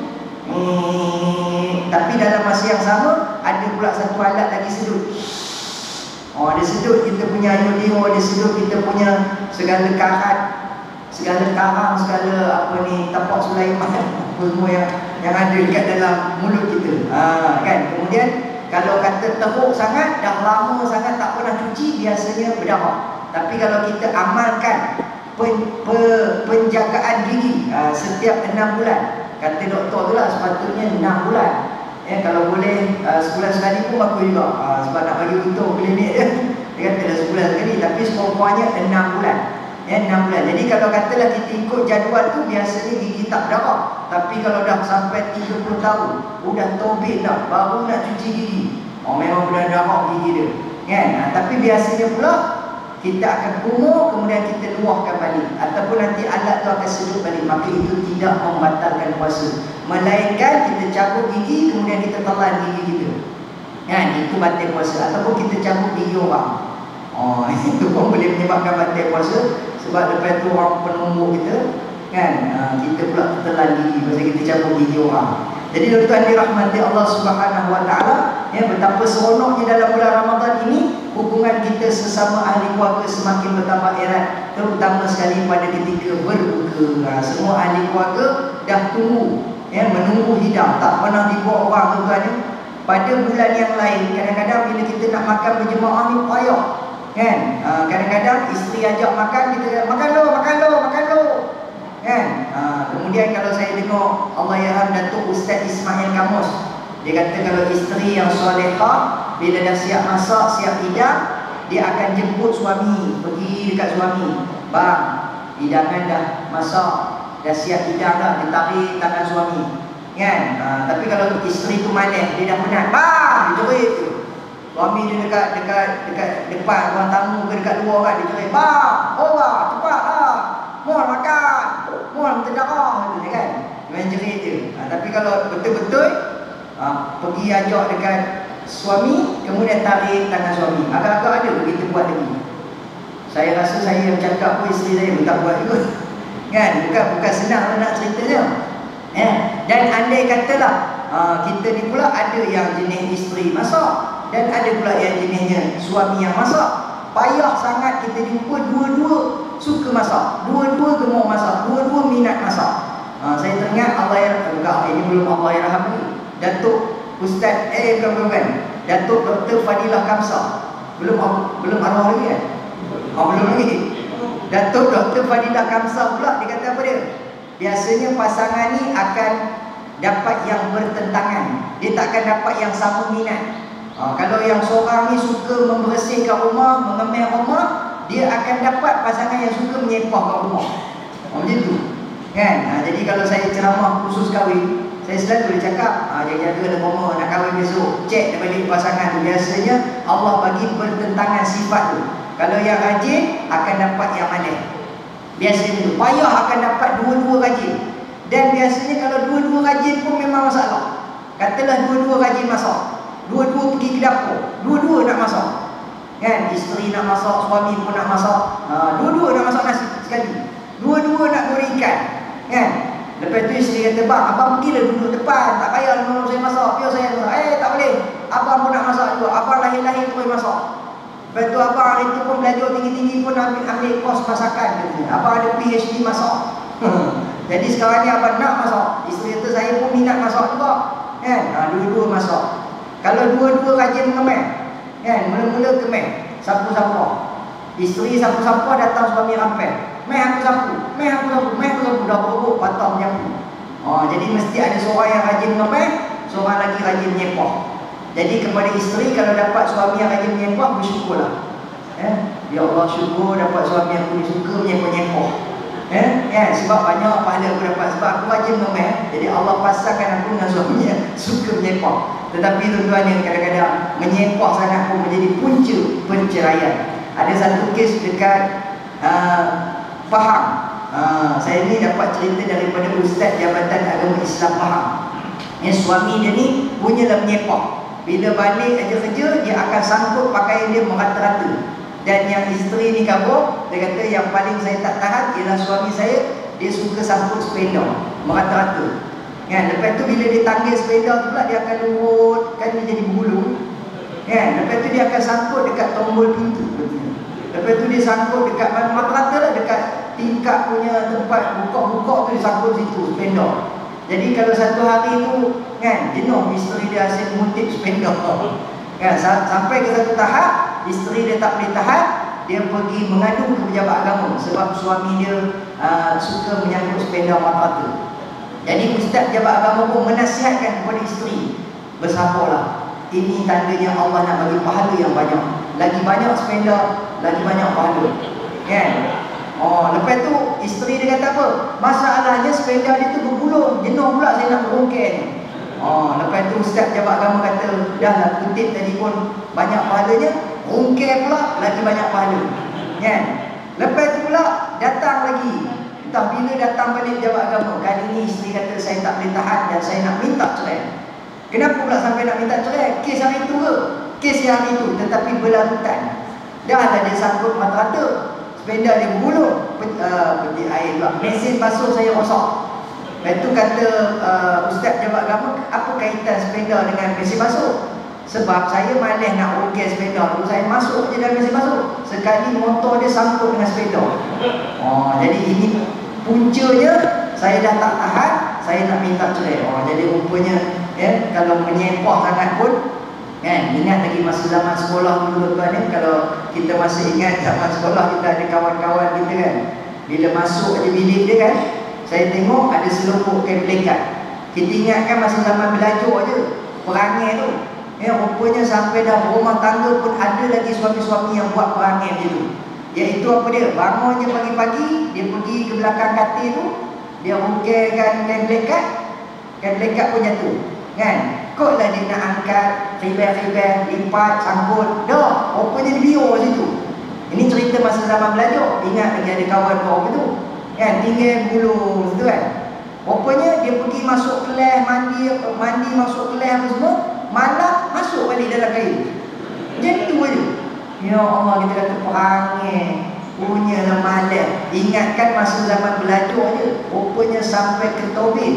Hmm, tapi dalam masa yang sama ada pula satu alat lagi sedut. Oh, dia sedut kita punya air dia, dia sedut kita punya segala karat, segala karang, segala apa ni, tapak Sulaiman, apa semua yang yang ada dekat dalam mulut kita. Ha, kan? Kemudian kalau kata teruk sangat, dah lama sangat tak pernah cuci, biasanya berdarah. Tapi kalau kita amalkan pen, pe, penjagaan gigi uh, setiap enam bulan, kata doktor tu lah sepatutnya enam bulan. Ya, kalau boleh uh, sebulan sekali pun bagus juga, uh, sebab nak bagi untung klinik dia. Dia kata dah sebulan sekali, tapi sekurang-kurangnya enam bulan. Ya, enam bulan. Jadi kalau katalah kita ikut jadual tu, biasanya gigi tak berdarah. Tapi kalau dah sampai tiga puluh tahun, udah tobit dah, baru nak cuci gigi, oh memang berdarah gigi dia, kan? Ha, tapi biasanya pula kita akan kumur, kemudian kita luahkan balik, ataupun nanti alat tu akan sedut balik. Maka itu tidak membatalkan puasa, melainkan kita cabut gigi, kemudian kita telan gigi kita, kan? Itu batal puasa. Ataupun kita cabut gigi orang, oh itu pun boleh menyebabkan batal puasa. Sebab lepas tu orang penumbuk kita, kan, uh, kita pula telan gigi pasal kita cabut gigi orang. Jadi tuan-tuan dirahmati Allah Subhanahu Wa Taala, ya, betapa seronoknya dalam bulan Ramadan ini hubungan kita sesama ahli keluarga semakin bertambah erat, terutama sekali pada ketika berbuka. Ha, semua ahli keluarga dah tunggu, ya, menunggu hidang, tak pernah dibuat orang tuan-tuan ya. Pada bulan yang lain, kadang-kadang bila kita nak makan berjemaah ni payah, kan? Ha, kadang-kadang isteri ajak makan, kita kata, makan lo, makan lo, makan lo, kan? Ha, kemudian kalau saya dengar Allahyarham Datuk Ustaz Ismail Kamus, dia kata kalau isteri yang solehah, bila dah siap masak, siap hidang, dia akan jemput suami, pergi dekat suami, bang, hidangan dah masak, dah siap hidang dah, dia tarik tangan suami, kan? Ha, tapi kalau isteri tu malas, dia dah penat, bang, dia jerit tu. Suami dia dekat dekat dekat depan ruang tamu ke dekat luar kan, dia jerit, bang, orang cepatlah, mohon makan, mohon minta darah, gitu kan? Main jerit dia. Ha, tapi kalau betul-betul ha, pergi ajak dekat suami, kemudian tarik tangan suami, agak-agak ada begitu buat lagi. Saya rasa saya yang cakap pun isteri saya pun tak buat juga, kan? Bukan bukan senang nak ceritanya, ya. Dan andai katalah uh, kita ni pula ada yang jenis isteri masak dan ada pula yang jenisnya suami yang masak. Payah sangat kita jumpa dua-dua suka masak, dua-dua gemar masak, dua-dua minat masak. uh, Saya teringat Allah yang enggak, ini belum Allah yang rahmat ni, Datuk Ustaz eh bukan bukan Datuk Doktor Fadilah Kamsah. Belum belum arwah lagi kan? Oh, belum lagi. Datuk Doktor Fadilah Kamsah pula dia kata apa dia? Biasanya pasangan ni akan dapat yang bertentangan. Dia tak akan dapat yang sama minat. Ha, kalau yang seorang ni suka membersihkan rumah, mengemel rumah, dia akan dapat pasangan yang suka menyepahkan rumah. Ha, macam tu. Kan? Ha, jadi kalau saya ceramah khusus kahwin, saya selalu dia cakap, ha, jaga-jaga rumah nak kahwin besok, cek daripada pasangan tu. Biasanya Allah bagi bertentangan sifat tu. Kalau yang rajin akan dapat yang manis. Biasanya tu. Payah akan dapat dua-dua rajin. Dan biasanya kalau dua-dua rajin pun memang masalah. Katalah dua-dua rajin masak, dua-dua pergi ke dapur, dua-dua nak masak. Kan? Isteri nak masak, suami pun nak masak. Ha, dua-dua nak masak nasi sekali. Dua-dua nak goreng ikan. Kan? Lepas tu isteri kata, bang, abang pergilah duduk depan, tak payah kalau saya masak, biar saya masak. Eh, tak boleh. Abang pun nak masak juga. Abang lahir-lahir terus masak. Lepas tu abang hari tu pun belajar tinggi-tinggi pun ambil, ambil kos masakan. Abang ada P H D masak. Jadi sekarang ni abang nak masak. Isteri kata, saya pun minat masak juga. Kan? Ha, dua-dua masak. Kalau dua-dua rajin mengemel, kan, mula-mula kemel, sapu-sapu. Isteri sapu-sapu, datang suami rampel. Meh aku sapu, meh aku sapu, meh aku sapu. Dah berubuk, patah menyapu. Oh, jadi mesti ada seorang yang rajin mengemel, seorang lagi rajin menyepah. Jadi kepada isteri, kalau dapat suami yang rajin menyepah, bersyukurlah. Eh? Ya Allah, syukur dapat suami yang aku suka menyepah-nyepah. Eh? Ya, sebab banyak pahala aku dapat, sebab aku rajin mengemel. Jadi Allah pasangkan aku dengan suami yang suka menyepah. Tetapi tuan-tuan yang kadang-kadang menyepah sangat pun menjadi punca perceraian. Ada satu kes dekat uh, Pahang. uh, Saya ni dapat cerita daripada Ustaz Jabatan Agama Islam Pahang. Yang suami dia ni punyalah menyepah. Bila balik aja kerja, dia akan sangkut pakaian dia merata-rata. Dan yang isteri ni kabur, dia kata yang paling saya tak tahan ialah suami saya, dia suka sangkut sepeda merata-rata. Kan? Lepas tu bila dia tanggil sepeda tu pula, dia akan lurut, kan dia jadi berbulu. Kan? Lepas tu dia akan sangkut dekat tombol pintu. Lepas tu dia sangkut dekat rata-rata lah, dekat tingkap punya tempat buka-buka tu dia sangkut situ sepeda. Jadi kalau satu hari tu kan jenuh isteri dia asyik mengutip sepeda. Kan? Sampai ke satu tahap isteri dia tak boleh tahan, dia pergi mengadu ke pejabat agama sebab suami dia uh, suka menyangkut sepeda rata-rata. Jadi Ustaz Jabat Agama pun menasihatkan kepada isteri, bersabarlah. Ini tandanya Allah nak bagi pahala yang banyak. Lagi banyak sepeda, lagi banyak pahala. Kan? Oh, lepas tu isteri dia kata apa? Masalahnya sepeda dia tu bergulung, jenuh pula saya nak berongkeh ni. Oh, lepas tu Ustaz Jabat Agama kata, dah lah kutip tadi pun banyak pahalanya, ongkeh pula lagi banyak pahala. Kan? Lepas tu pula datang lagi. Entah bila datang balik pejabat agama, kali ni isteri kata saya tak boleh tahan dan saya nak minta cerai. Kenapa pula sampai nak minta cerai? Kes hari itu ke? Kes yang hari itu, tetapi berlarutan. Dah ada dia sangkut mata-mata, sepeda dia bergulung, peti, uh, peti air pula, mesin basuh saya rosak. Lepas tu kata uh, Ustaz Jabat Agama, apa kaitan sepeda dengan mesin basuh? Sebab saya malas nak ongkir sepeda tu, saya masuk je dalam mesin basuh, sekali motor dia sangkut dengan sepeda. Oh, jadi ini puncanya saya dah tak tahan, saya nak minta cerai. Oh, jadi rupanya ya, kalau menyepah sangat pun kan, ingat lagi masa zaman sekolah dulu tuan ni, kalau kita masih ingat zaman sekolah kita ada kawan-kawan kita kan, bila masuk aja bilik dia kan, saya tengok ada selumpuk kain pelikat. Kita ingatkan masa zaman belajar aja perangai tu. Ya, rupanya sampai dah berumah tangga pun ada lagi suami-suami yang buat perangai macam tu. Iaitu apa dia? Bangun je pagi-pagi, dia pergi ke belakang katil tu, dia rungkaikan kain pelikat, kain pelikat pun jatuh. Kan? Kot lah dia nak angkat, ribar-ribar, lipat, sangkut. Dah, rupanya dia biar situ. Ini cerita masa zaman belajar. Ingat lagi ada kawan buat apa tu. Kan? Tinggal bulu situ kan. Rupanya dia pergi masuk kelas, mandi, mandi masuk kelas apa semua. Malam masuk balik dalam kain. Macam tu aja. Ya Allah, kita kata perangai, punyalah malam. Ingatkan masa zaman belajar je, rupanya sampai ke tobin,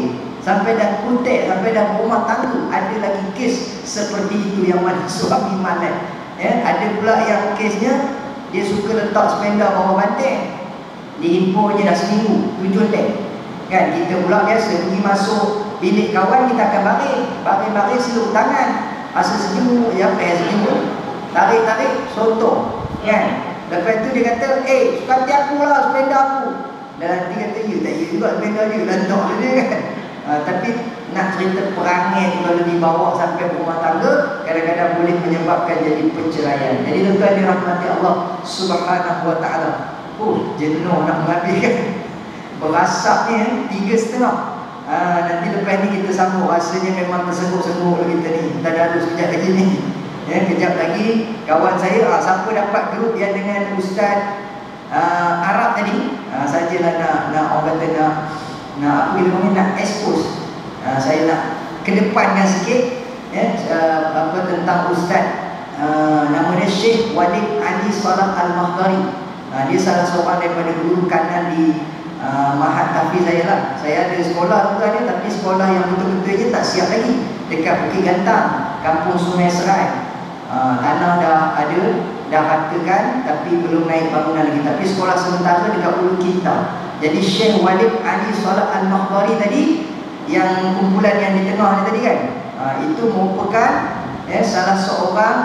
sampai dah kutek, sampai dah rumah tangga. Ada lagi kes seperti itu yang mana suami malas. Ya, ada pula yang kesnya dia suka letak spender bawah banteng, dihimpun je dah seminggu, tujuh lem. Kan kita pula biasa pergi masuk bilik kawan, kita akan baring, baring-baring seluk tangan, masa sejemur, ya eh sejemur, tarik-tarik, sotong. Kan? Lepas tu dia kata, eh, suka hati aku lah spender aku. Dan dia kata, ya tak ya juga spender dia, lantak dia kan. Uh, tapi nak cerita perangai tu kalau dibawa sampai rumah tangga, kadang-kadang boleh menyebabkan jadi perceraian. Jadi tuan-tuan dirahmati Allah Subhanahu wa taala. Oh, jenuh nak menghabiskan. Berasapnya tiga setengah. Uh, nanti lepas ni kita sambung. Rasanya memang tersenguk-senguk kita ni. Kita dah ada sekejap lagi ni. Ya, kejap lagi kawan saya, ah, siapa dapat grup yang dengan Ustaz uh, Arab tadi, uh, sajalah nak nak orang kata nak nak aku bila panggil nak expose. Uh, saya nak kedepankan sikit ya, uh, apa tentang Ustaz uh, nama dia Syekh Walid Ali Salah Al-Mahdari. Uh, dia salah seorang daripada guru kanan di uh, Mahat Tahfiz saya lah. Saya ada sekolah tu ada, tapi sekolah yang betul-betulnya tak siap lagi, dekat Bukit Gantang, Kampung Sungai Serai. Uh, tanah dah ada, dah ratakan, tapi belum naik bangunan lagi. Tapi sekolah sementara dekat Ulu Kinta. Jadi Syekh Walid Ali Salah Al-Mahdari tadi, yang kumpulan yang di tengah ni tadi kan, uh, itu merupakan eh, salah seorang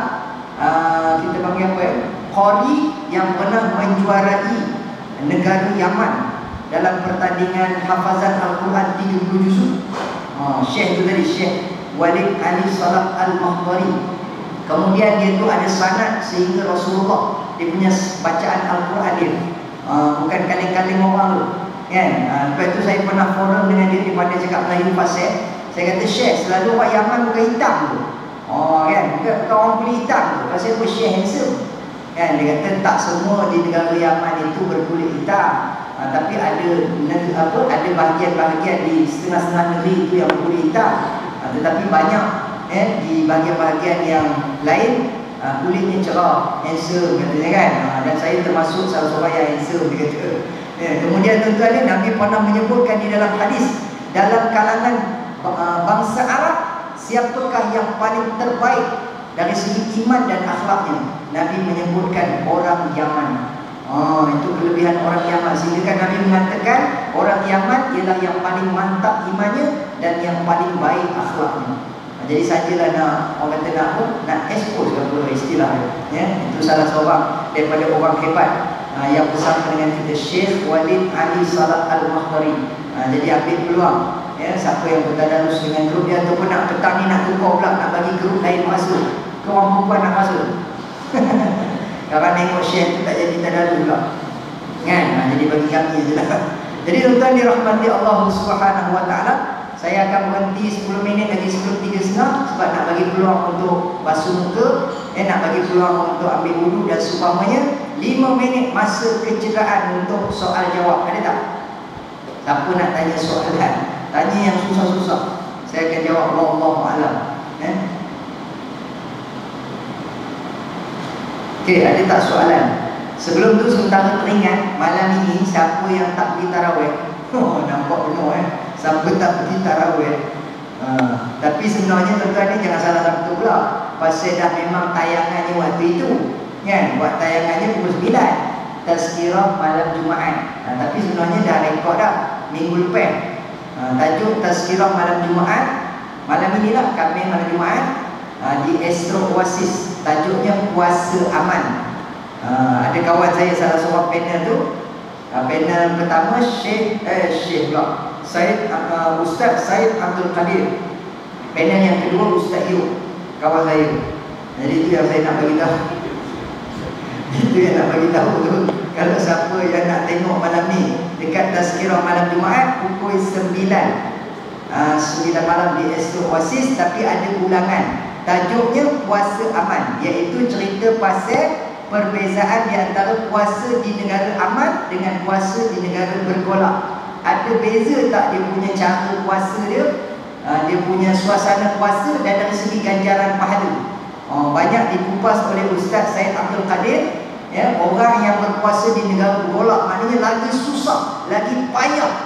uh, kita panggil apa ya, qari yang pernah menjuarai negara Yaman dalam pertandingan hafazan Al-Quran tiga puluh juzuk. uh, Syekh tu tadi, Syekh Walid Ali Salah Al-Mahdari. Kemudian dia tu ada sanad sehingga Rasulullah, dia punya bacaan Al-Quran dia uh, bukan kaleng-kaleng orang tu kan. uh, Lepas tu saya pernah forum dengan dia, dia pada cakap Melayu fasih. Saya kata, Syekh, selalu orang Yaman bukan hitam tu. Oh kan, bukan, bukan orang kulit hitam tu. Pasal apa Syekh handsome kan. Dia kata tak semua di negara Yaman itu berkulit hitam, uh, tapi ada apa, ada bahagian-bahagian di setengah-setengah negeri itu yang berkulit hitam, uh, tetapi banyak Eh, di bahagian-bahagian yang lain uh, kulitnya cerah, handsome katanya kan. uh, Dan saya termasuk salah seorang yang handsome, dia kata. eh, Kemudian tuan-tuan ni, Nabi pernah menyebutkan di dalam hadis, dalam kalangan uh, bangsa Arab, siapakah yang paling terbaik dari segi iman dan akhlaknya? Nabi menyebutkan orang Yaman. Oh, itu kelebihan orang Yaman. Sehingga kan Nabi mengatakan orang Yaman ialah yang paling mantap imannya dan yang paling baik akhlaknya. Jadi sajalah nak orang kata nak apa, nak expose ke apa istilah ya. Itu salah seorang daripada orang hebat uh, yang bersama dengan kita, Syekh Walid Ali Salah Al-Mahdari. uh, Jadi ambil peluang ya, siapa yang bertadarus dengan grup dia, ataupun nak petang ni nak tukar pula, nak bagi grup lain masuk, ke orang perempuan nak masuk. Kalau tengok Syekh tu tak jadi tadarus pula kan. uh, Jadi bagi kami je lah. Jadi tuan-tuan dirahmati Allah Subhanahu wa taala, saya akan berhenti sepuluh minit lagi sebelum tiga setengah, sebab nak bagi peluang untuk basuh muka, eh, nak bagi peluang untuk ambil wuduk dan seumpamanya. Lima minit masa kecederaan untuk soal jawab. Ada tak? Siapa nak tanya soalan? Tanya yang susah-susah, saya akan jawab wallahu a'lam. eh? Okey, ada tak soalan? Sebelum tu sementara teringat, malam ini siapa yang tak pergi tarawih? Oh, nampak penuh eh. Siapa tak pergi tarawih? Uh, tapi sebenarnya tuan-tuan ni jangan salah satu pula, pasal dah memang tayangannya waktu itu kan. Buat tayangannya pukul sembilan, Tazkirah malam Jumaat. uh, Tapi sebenarnya dah rekod dah minggu lepas. uh, Tajuk Tazkirah malam Jumaat. Malam inilah kami malam Jumaat uh, di Astro Oasis. Tajuknya Puasa Aman. uh, Ada kawan saya salah seorang panel tu. uh, Panel pertama Syekh Eh Syekh pula Said, uh, Ustaz Said Abdul Qadir. Panel yang kedua Ustaz Yuk, kawan saya. Jadi itu yang saya nak bagi tahu. Itu yang nak bagi tahu tu. Kalau siapa yang nak tengok malam ni dekat Tazkirah malam Jumaat pukul sembilan, uh, sembilan malam di Astro Oasis, tapi ada ulangan. Tajuknya Puasa Aman, iaitu cerita pasal perbezaan di antara puasa di negara aman dengan puasa di negara bergolak. Ada beza tak dia punya cara puasa dia, uh, dia punya suasana puasa, dan dari segi ganjaran pahala. uh, Banyak dikupas oleh Ustaz Said Abdul Qadir ya, orang yang berpuasa di negara bergolak maknanya lagi susah, lagi payah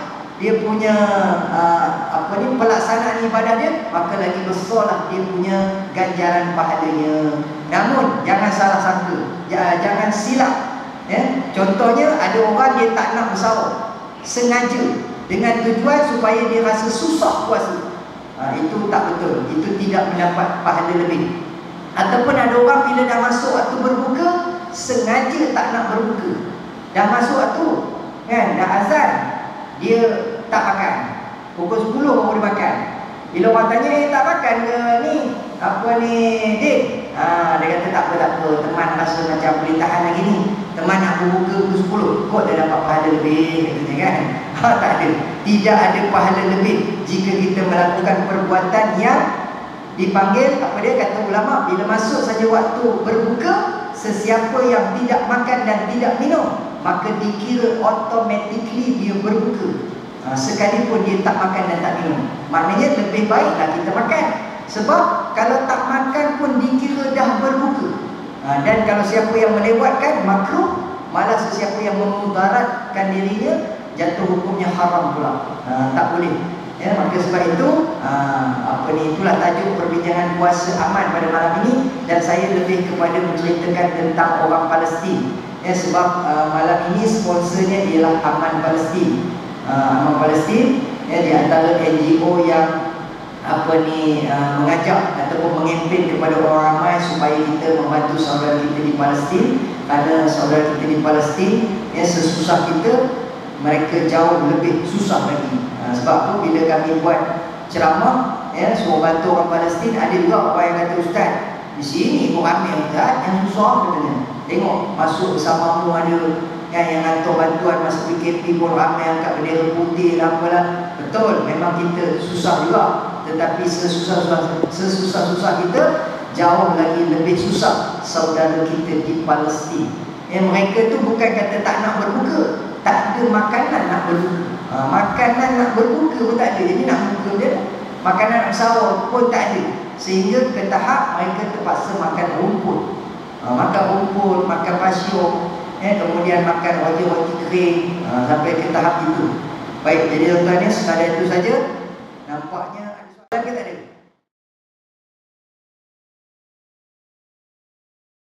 dia punya uh, apa ni pelaksanaan ibadah dia, maka lagi besarlah dia punya ganjaran pahalanya. Namun jangan salah sangka, jangan silap. Ya, contohnya ada orang dia tak nak bersahur sengaja dengan tujuan supaya dia rasa susah puasa. Ha, itu tak betul. Itu tidak mendapat pahala lebih. Ataupun ada orang bila dah masuk waktu berbuka, sengaja tak nak berbuka. Dah masuk waktu, kan, dah azan, dia tak makan. Pukul sepuluh baru dia makan. Bila orang tanya, eh tak makan ke ni? Apa ni, Din? Ha, dia kata tak apa, tak apa. Teman rasa macam boleh tahan lagi ni. Teman nak berbuka pukul sepuluh, kok dia dapat pahala lebih, katanya kan? Ha, tak ada. Tidak ada pahala lebih jika kita melakukan perbuatan yang dipanggil, apa dia kata ulama, bila masuk saja waktu berbuka, sesiapa yang tidak makan dan tidak minum, maka dikira automatically dia berbuka. Ha, sekalipun dia tak makan dan tak minum. Maknanya lebih baiklah kita makan. Sebab kalau tak makan pun dikira dah berbuka. Ha, dan kalau siapa yang melewatkan makruh, malah sesiapa yang memudaratkan dirinya, jatuh hukumnya haram pula. Ha, tak boleh. Ya, maka sebab itu ha, apa ni, itulah tajuk perbincangan puasa aman pada malam ini. Dan saya lebih kepada menceritakan tentang orang Palestin. Ya, sebab uh, malam ini sponsornya ialah Aman Palestin. uh, Aman Palestin, ya, di antara N G O yang apa ni uh, mengajak ataupun mengimpin kepada orang ramai supaya kita membantu saudara kita di Palestin. Kerana saudara kita di Palestin, ya, sesusah kita, mereka jauh lebih susah lagi. uh, Sebab tu bila kami buat ceramah, ya, suruh bantu orang Palestin, ada juga orang yang kata, Ustaz, di sini pun ramai Ustaz yang susah, katanya. Tengok masuk bersamamu ada kan, yang hantar bantuan masa P K P pun ramai angkat bendera putih lah apalah. Betul, memang kita susah juga. Tetapi sesusah-susah sesusah-susah kita, jauh lagi lebih susah saudara kita di Palestin. Yang mereka tu bukan kata tak nak berbuka, tak ada makanan nak berbuka. Ha, makanan nak berbuka pun tak ada. Jadi nak buka dia, makanan nak sahur pun tak ada. Sehingga ke tahap mereka terpaksa makan rumput. Ha, makan rumput, makan pasir, eh, kemudian makan roti-roti kering, ha, sampai ke tahap itu. Baik, jadi tuan-tuan, sekadar itu saja. Nampaknya ada soalan ke tak ada?